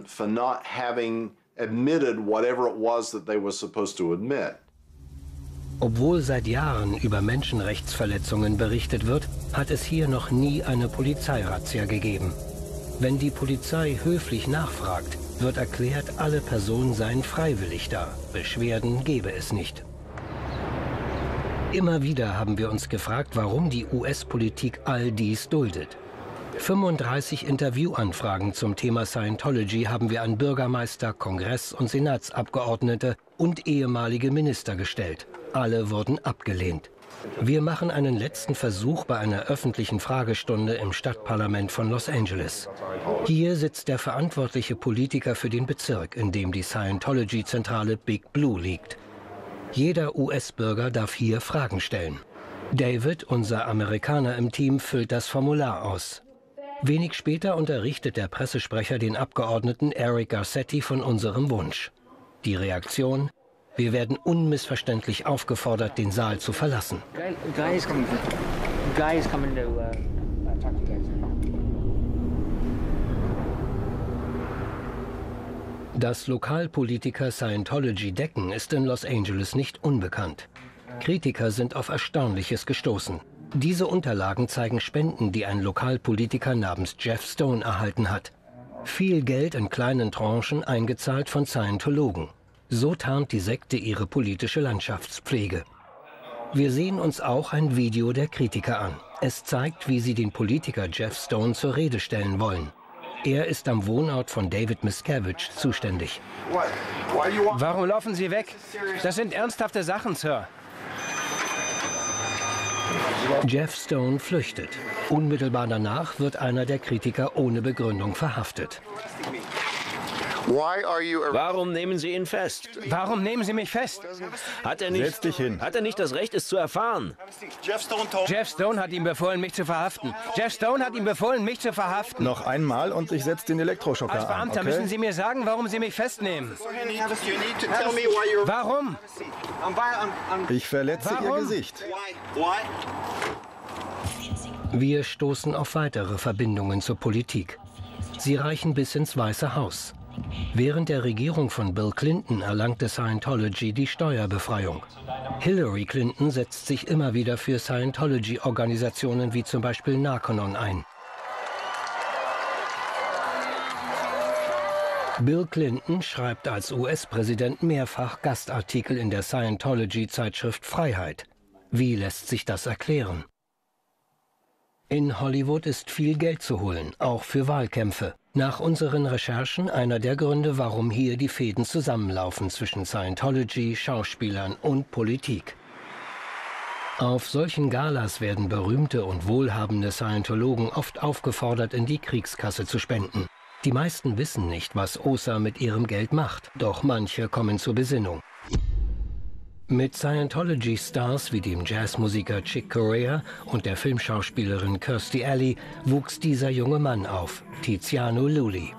Obwohl seit Jahren über Menschenrechtsverletzungen berichtet wird, hat es hier noch nie eine Polizeirazzia gegeben. Wenn die Polizei höflich nachfragt, wird erklärt, alle Personen seien freiwillig da. Beschwerden gebe es nicht. Immer wieder haben wir uns gefragt, warum die U S-Politik all dies duldet. fünfunddreißig Interviewanfragen zum Thema Scientology haben wir an Bürgermeister, Kongress- und Senatsabgeordnete und ehemalige Minister gestellt. Alle wurden abgelehnt. Wir machen einen letzten Versuch bei einer öffentlichen Fragestunde im Stadtparlament von Los Angeles. Hier sitzt der verantwortliche Politiker für den Bezirk, in dem die Scientology-Zentrale Big Blue liegt. Jeder U S-Bürger darf hier Fragen stellen. David, unser Amerikaner im Team, füllt das Formular aus. Wenig später unterrichtet der Pressesprecher den Abgeordneten Eric Garcetti von unserem Wunsch. Die Reaktion: Wir werden unmissverständlich aufgefordert, den Saal zu verlassen. Dass Lokalpolitiker Scientology decken, ist in Los Angeles nicht unbekannt. Kritiker sind auf Erstaunliches gestoßen. Diese Unterlagen zeigen Spenden, die ein Lokalpolitiker namens Jeff Stone erhalten hat. Viel Geld in kleinen Tranchen, eingezahlt von Scientologen. So tarnt die Sekte ihre politische Landschaftspflege. Wir sehen uns auch ein Video der Kritiker an. Es zeigt, wie sie den Politiker Jeff Stone zur Rede stellen wollen. Er ist am Wohnort von David Miscavige zuständig. Warum laufen Sie weg? Das sind ernsthafte Sachen, Sir. Jeff Stone flüchtet. Unmittelbar danach wird einer der Kritiker ohne Begründung verhaftet. Warum nehmen Sie ihn fest? Warum nehmen Sie mich fest? Hat er nicht, Setz dich hin. Hat er nicht das Recht, es zu erfahren? Jeff Stone hat ihm befohlen, mich zu verhaften. Jeff Stone hat ihm befohlen, mich zu verhaften. Noch einmal und ich setze den Elektroschocker an. Als Beamter okay? müssen Sie mir sagen, warum Sie mich festnehmen. Warum? Ich verletze Warum? Ihr Gesicht. Wir stoßen auf weitere Verbindungen zur Politik. Sie reichen bis ins Weiße Haus. Während der Regierung von Bill Clinton erlangte Scientology die Steuerbefreiung. Hillary Clinton setzt sich immer wieder für Scientology-Organisationen wie zum Beispiel Narconon ein. Bill Clinton schreibt als U S-Präsident mehrfach Gastartikel in der Scientology-Zeitschrift Freiheit. Wie lässt sich das erklären? In Hollywood ist viel Geld zu holen, auch für Wahlkämpfe. Nach unseren Recherchen einer der Gründe, warum hier die Fäden zusammenlaufen zwischen Scientology, Schauspielern und Politik. Auf solchen Galas werden berühmte und wohlhabende Scientologen oft aufgefordert, in die Kriegskasse zu spenden. Die meisten wissen nicht, was O S A mit ihrem Geld macht, doch manche kommen zur Besinnung. Mit Scientology-Stars wie dem Jazzmusiker Chick Corea und der Filmschauspielerin Kirstie Alley wuchs dieser junge Mann auf, Tiziano Lulli.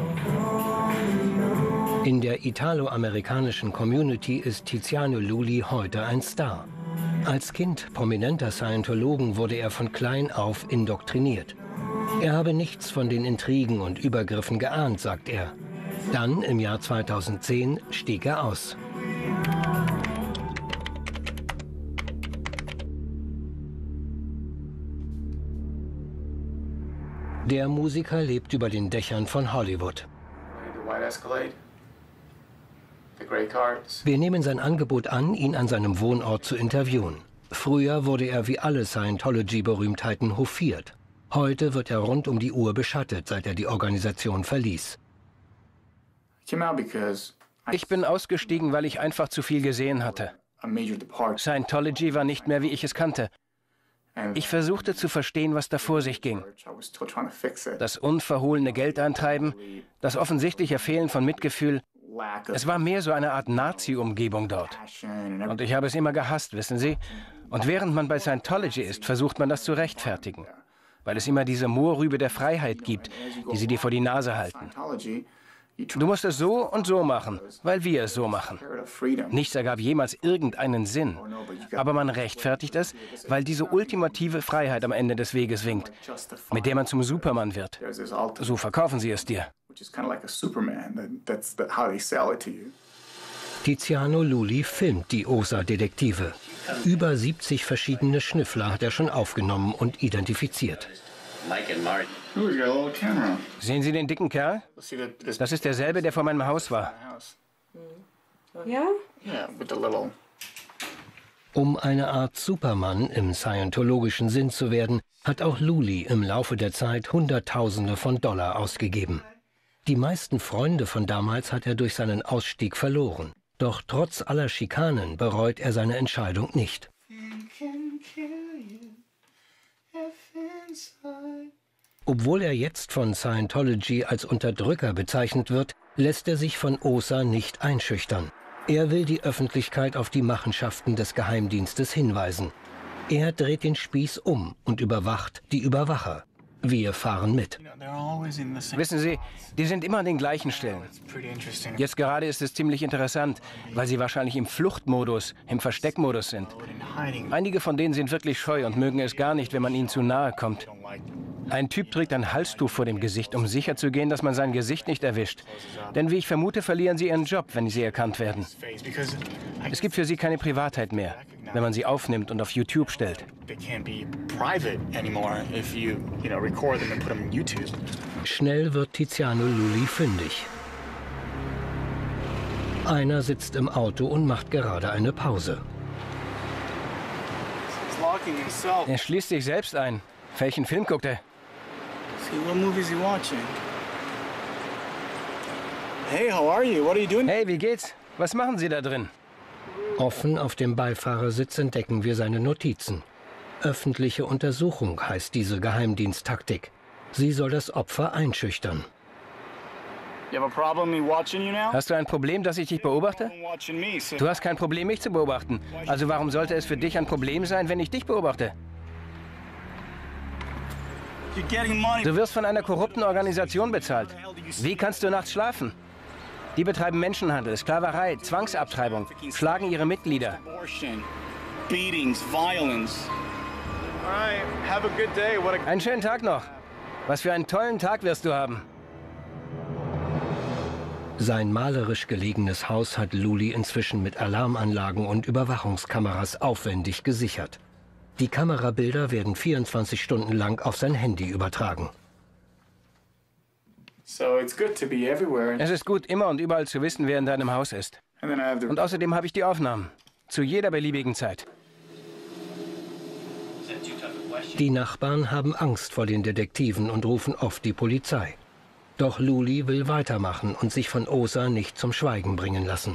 In der italoamerikanischen Community ist Tiziano Lulli heute ein Star. Als Kind prominenter Scientologen wurde er von klein auf indoktriniert. Er habe nichts von den Intrigen und Übergriffen geahnt, sagt er. Dann, im Jahr zweitausendzehn, stieg er aus. Der Musiker lebt über den Dächern von Hollywood. Wir nehmen sein Angebot an, ihn an seinem Wohnort zu interviewen. Früher wurde er wie alle Scientology-Berühmtheiten hofiert. Heute wird er rund um die Uhr beschattet, seit er die Organisation verließ. Ich bin ausgestiegen, weil ich einfach zu viel gesehen hatte. Scientology war nicht mehr, wie ich es kannte. Ich versuchte zu verstehen, was da vor sich ging. Das unverhohlene Geldeintreiben, das offensichtliche Fehlen von Mitgefühl. Es war mehr so eine Art Nazi-Umgebung dort. Und ich habe es immer gehasst, wissen Sie? Und während man bei Scientology ist, versucht man das zu rechtfertigen. Weil es immer diese Moorrübe der Freiheit gibt, die sie dir vor die Nase halten. Du musst es so und so machen, weil wir es so machen. Nichts ergab jemals irgendeinen Sinn. Aber man rechtfertigt es, weil diese ultimative Freiheit am Ende des Weges winkt, mit der man zum Superman wird. So verkaufen sie es dir. Tiziano Lulli filmt die O S A-Detektive. Über siebzig verschiedene Schnüffler hat er schon aufgenommen und identifiziert. Sehen Sie den dicken Kerl? Das ist derselbe, der vor meinem Haus war. Ja? Um eine Art Superman im scientologischen Sinn zu werden, hat auch Lulli im Laufe der Zeit Hunderttausende von Dollar ausgegeben. Die meisten Freunde von damals hat er durch seinen Ausstieg verloren. Doch trotz aller Schikanen bereut er seine Entscheidung nicht. Obwohl er jetzt von Scientology als Unterdrücker bezeichnet wird, lässt er sich von O S A nicht einschüchtern. Er will die Öffentlichkeit auf die Machenschaften des Geheimdienstes hinweisen. Er dreht den Spieß um und überwacht die Überwacher. Wir fahren mit. Wissen Sie, die sind immer an den gleichen Stellen. Jetzt gerade ist es ziemlich interessant, weil sie wahrscheinlich im Fluchtmodus, im Versteckmodus sind. Einige von denen sind wirklich scheu und mögen es gar nicht, wenn man ihnen zu nahe kommt. Ein Typ trägt ein Halstuch vor dem Gesicht, um sicherzugehen, dass man sein Gesicht nicht erwischt. Denn wie ich vermute, verlieren sie ihren Job, wenn sie erkannt werden. Es gibt für sie keine Privatheit mehr, wenn man sie aufnimmt und auf YouTube stellt. Schnell wird Tiziano Lulli fündig. Einer sitzt im Auto und macht gerade eine Pause. Er schließt sich selbst ein. Welchen Film guckt er? Hey, wie geht's? Was machen Sie da drin? Offen auf dem Beifahrersitz entdecken wir seine Notizen. Öffentliche Untersuchung heißt diese Geheimdiensttaktik. Sie soll das Opfer einschüchtern. Hast du ein Problem, dass ich dich beobachte? Du hast kein Problem, mich zu beobachten. Also warum sollte es für dich ein Problem sein, wenn ich dich beobachte? Du wirst von einer korrupten Organisation bezahlt. Wie kannst du nachts schlafen? Die betreiben Menschenhandel, Sklaverei, Zwangsabtreibung, schlagen ihre Mitglieder. Einen schönen Tag noch. Was für einen tollen Tag wirst du haben. Sein malerisch gelegenes Haus hat Lulli inzwischen mit Alarmanlagen und Überwachungskameras aufwendig gesichert. Die Kamerabilder werden vierundzwanzig Stunden lang auf sein Handy übertragen. Es ist gut, immer und überall zu wissen, wer in deinem Haus ist. Und außerdem habe ich die Aufnahmen. Zu jeder beliebigen Zeit. Die Nachbarn haben Angst vor den Detektiven und rufen oft die Polizei. Doch Luli will weitermachen und sich von Osa nicht zum Schweigen bringen lassen.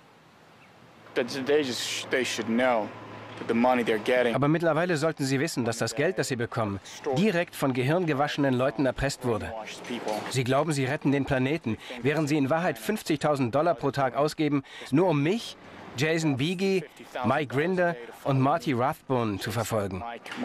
Aber mittlerweile sollten Sie wissen, dass das Geld, das Sie bekommen, direkt von gehirngewaschenen Leuten erpresst wurde. Sie glauben, Sie retten den Planeten, während Sie in Wahrheit fünfzigtausend Dollar pro Tag ausgeben, nur um mich, Jason Beege, Mike Grinder und Marty Rathbone zu verfolgen.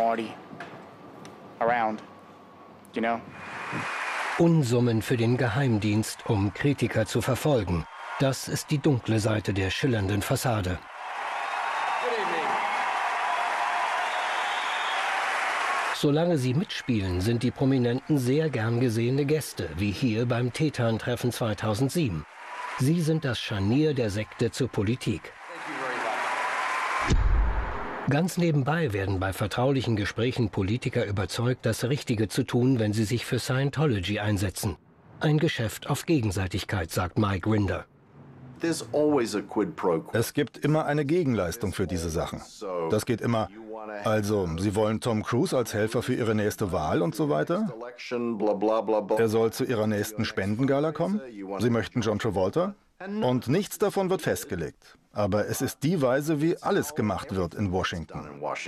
Unsummen für den Geheimdienst, um Kritiker zu verfolgen. Das ist die dunkle Seite der schillernden Fassade. Solange sie mitspielen, sind die Prominenten sehr gern gesehene Gäste, wie hier beim Tetan-Treffen zweitausendsieben. Sie sind das Scharnier der Sekte zur Politik. Ganz nebenbei werden bei vertraulichen Gesprächen Politiker überzeugt, das Richtige zu tun, wenn sie sich für Scientology einsetzen. Ein Geschäft auf Gegenseitigkeit, sagt Mike Grinder. Es gibt immer eine Gegenleistung für diese Sachen. Das geht immer, also, Sie wollen Tom Cruise als Helfer für Ihre nächste Wahl und so weiter? Er soll zu Ihrer nächsten Spendengala kommen? Sie möchten John Travolta? Und nichts davon wird festgelegt. Aber es ist die Weise, wie alles gemacht wird in Washington.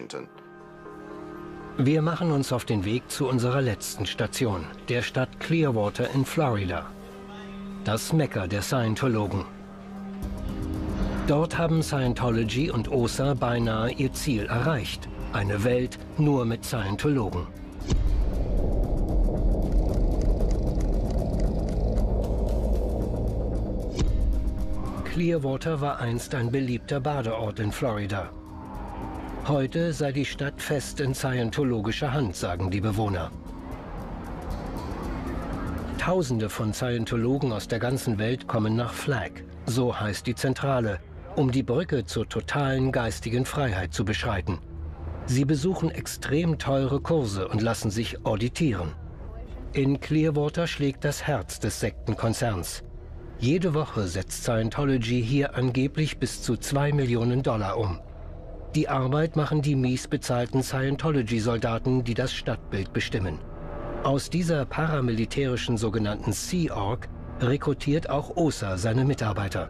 Wir machen uns auf den Weg zu unserer letzten Station, der Stadt Clearwater in Florida. Das Mekka der Scientologen. Dort haben Scientology und Osa beinahe ihr Ziel erreicht. Eine Welt nur mit Scientologen. Clearwater war einst ein beliebter Badeort in Florida. Heute sei die Stadt fest in scientologischer Hand, sagen die Bewohner. Tausende von Scientologen aus der ganzen Welt kommen nach Flag, so heißt die Zentrale, um die Brücke zur totalen geistigen Freiheit zu beschreiten. Sie besuchen extrem teure Kurse und lassen sich auditieren. In Clearwater schlägt das Herz des Sektenkonzerns. Jede Woche setzt Scientology hier angeblich bis zu zwei Millionen Dollar um. Die Arbeit machen die mies bezahlten Scientology-Soldaten, die das Stadtbild bestimmen. Aus dieser paramilitärischen sogenannten Sea Org rekrutiert auch Osa seine Mitarbeiter.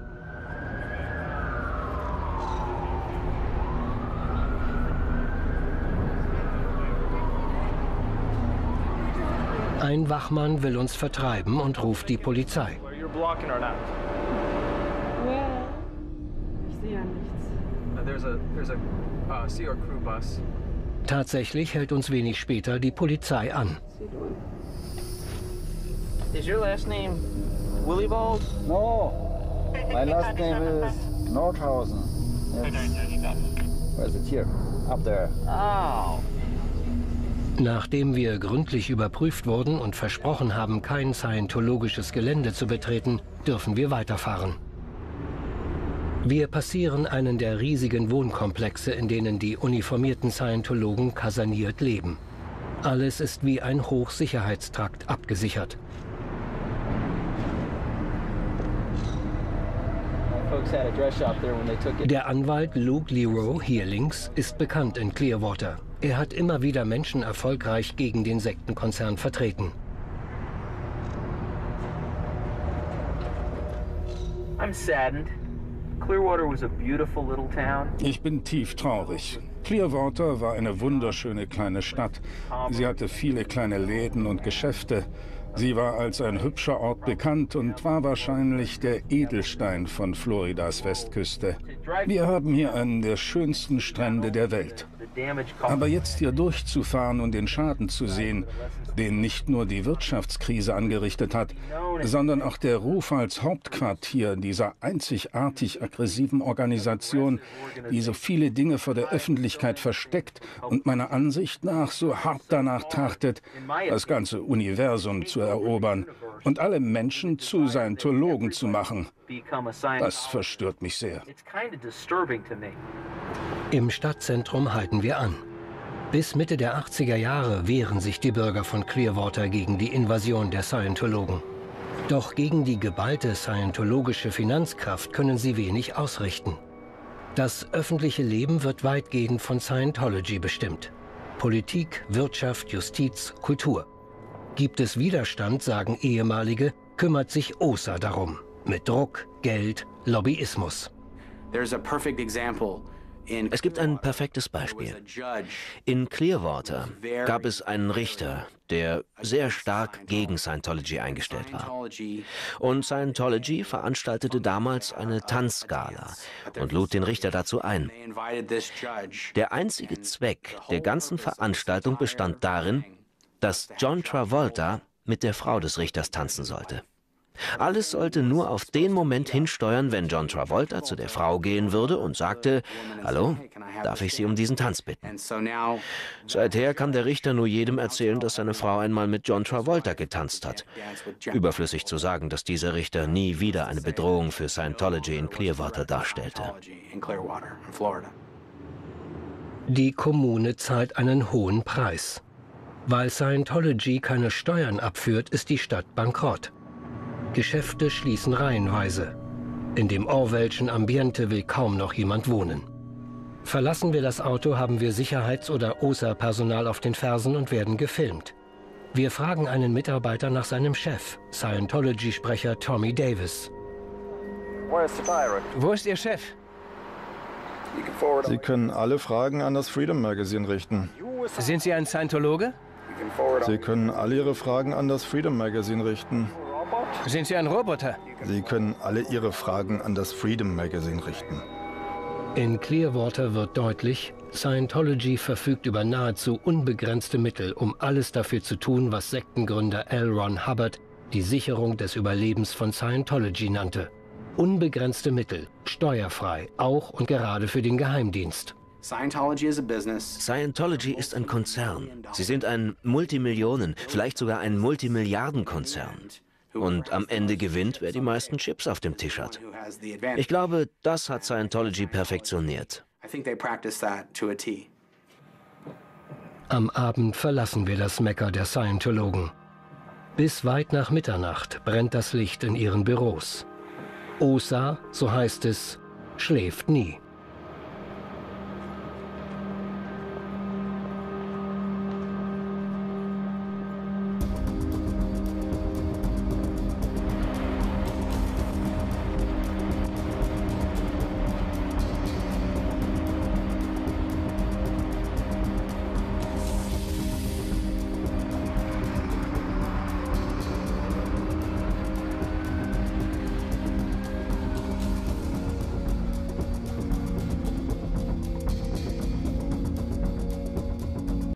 Ein Wachmann will uns vertreiben und ruft die Polizei. Blocking or not? Well, ich sehe ja nichts. There's a there's a uh, Sea Org crew bus. Tatsächlich hält uns wenig später die Polizei an. Is your last name Willie Balls? No, my last name is Nordhausen. Where is it here? Up there. Oh. Nachdem wir gründlich überprüft wurden und versprochen haben, kein scientologisches Gelände zu betreten, dürfen wir weiterfahren. Wir passieren einen der riesigen Wohnkomplexe, in denen die uniformierten Scientologen kaserniert leben. Alles ist wie ein Hochsicherheitstrakt abgesichert. Der Anwalt Luke Leroux, hier links, ist bekannt in Clearwater. Er hat immer wieder Menschen erfolgreich gegen den Sektenkonzern vertreten. I'm saddened. Clearwater was a beautiful little town. Ich bin tief traurig. Clearwater war eine wunderschöne kleine Stadt. Sie hatte viele kleine Läden und Geschäfte. Sie war als ein hübscher Ort bekannt und war wahrscheinlich der Edelstein von Floridas Westküste. Wir haben hier einen der schönsten Strände der Welt. Aber jetzt hier durchzufahren und den Schaden zu sehen, den nicht nur die Wirtschaftskrise angerichtet hat, sondern auch der Ruf als Hauptquartier dieser einzigartig aggressiven Organisation, die so viele Dinge vor der Öffentlichkeit versteckt und meiner Ansicht nach so hart danach trachtet, das ganze Universum zu erobern und alle Menschen zu Scientologen zu machen. Das verstört mich sehr. Im Stadtzentrum halten wir an. Bis Mitte der achtziger Jahre wehren sich die Bürger von Clearwater gegen die Invasion der Scientologen. Doch gegen die geballte scientologische Finanzkraft können sie wenig ausrichten. Das öffentliche Leben wird weitgehend von Scientology bestimmt. Politik, Wirtschaft, Justiz, Kultur. Gibt es Widerstand, sagen Ehemalige, kümmert sich O S A darum. Mit Druck, Geld, Lobbyismus. Es gibt ein perfektes Beispiel. In Clearwater gab es einen Richter, der sehr stark gegen Scientology eingestellt war. Und Scientology veranstaltete damals eine Tanzgala und lud den Richter dazu ein. Der einzige Zweck der ganzen Veranstaltung bestand darin, dass John Travolta mit der Frau des Richters tanzen sollte. Alles sollte nur auf den Moment hinsteuern, wenn John Travolta zu der Frau gehen würde und sagte, »Hallo, darf ich Sie um diesen Tanz bitten?« Seither kann der Richter nur jedem erzählen, dass seine Frau einmal mit John Travolta getanzt hat. Überflüssig zu sagen, dass dieser Richter nie wieder eine Bedrohung für Scientology in Clearwater darstellte. Die Kommune zahlt einen hohen Preis. Weil Scientology keine Steuern abführt, ist die Stadt bankrott. Geschäfte schließen reihenweise. In dem Orwellschen Ambiente will kaum noch jemand wohnen. Verlassen wir das Auto, haben wir Sicherheits- oder O S A-Personal auf den Fersen und werden gefilmt. Wir fragen einen Mitarbeiter nach seinem Chef, Scientology-Sprecher Tommy Davis. Wo ist Ihr Chef? Sie können alle Fragen an das Freedom Magazine richten. Sind Sie ein Scientologe? Sie können alle Ihre Fragen an das Freedom Magazine richten. Sind Sie ein Roboter? Sie können alle Ihre Fragen an das Freedom Magazine richten. In Clearwater wird deutlich, Scientology verfügt über nahezu unbegrenzte Mittel, um alles dafür zu tun, was Sektengründer L. Ron Hubbard die Sicherung des Überlebens von Scientology nannte. Unbegrenzte Mittel, steuerfrei, auch und gerade für den Geheimdienst. Scientology is a business. Scientology ist ein Konzern. Sie sind ein Multimillionen, vielleicht sogar ein Multimilliardenkonzern. Und am Ende gewinnt, wer die meisten Chips auf dem Tisch hat. Ich glaube, das hat Scientology perfektioniert. Am Abend verlassen wir das Mekka der Scientologen. Bis weit nach Mitternacht brennt das Licht in ihren Büros. O S A, so heißt es, schläft nie.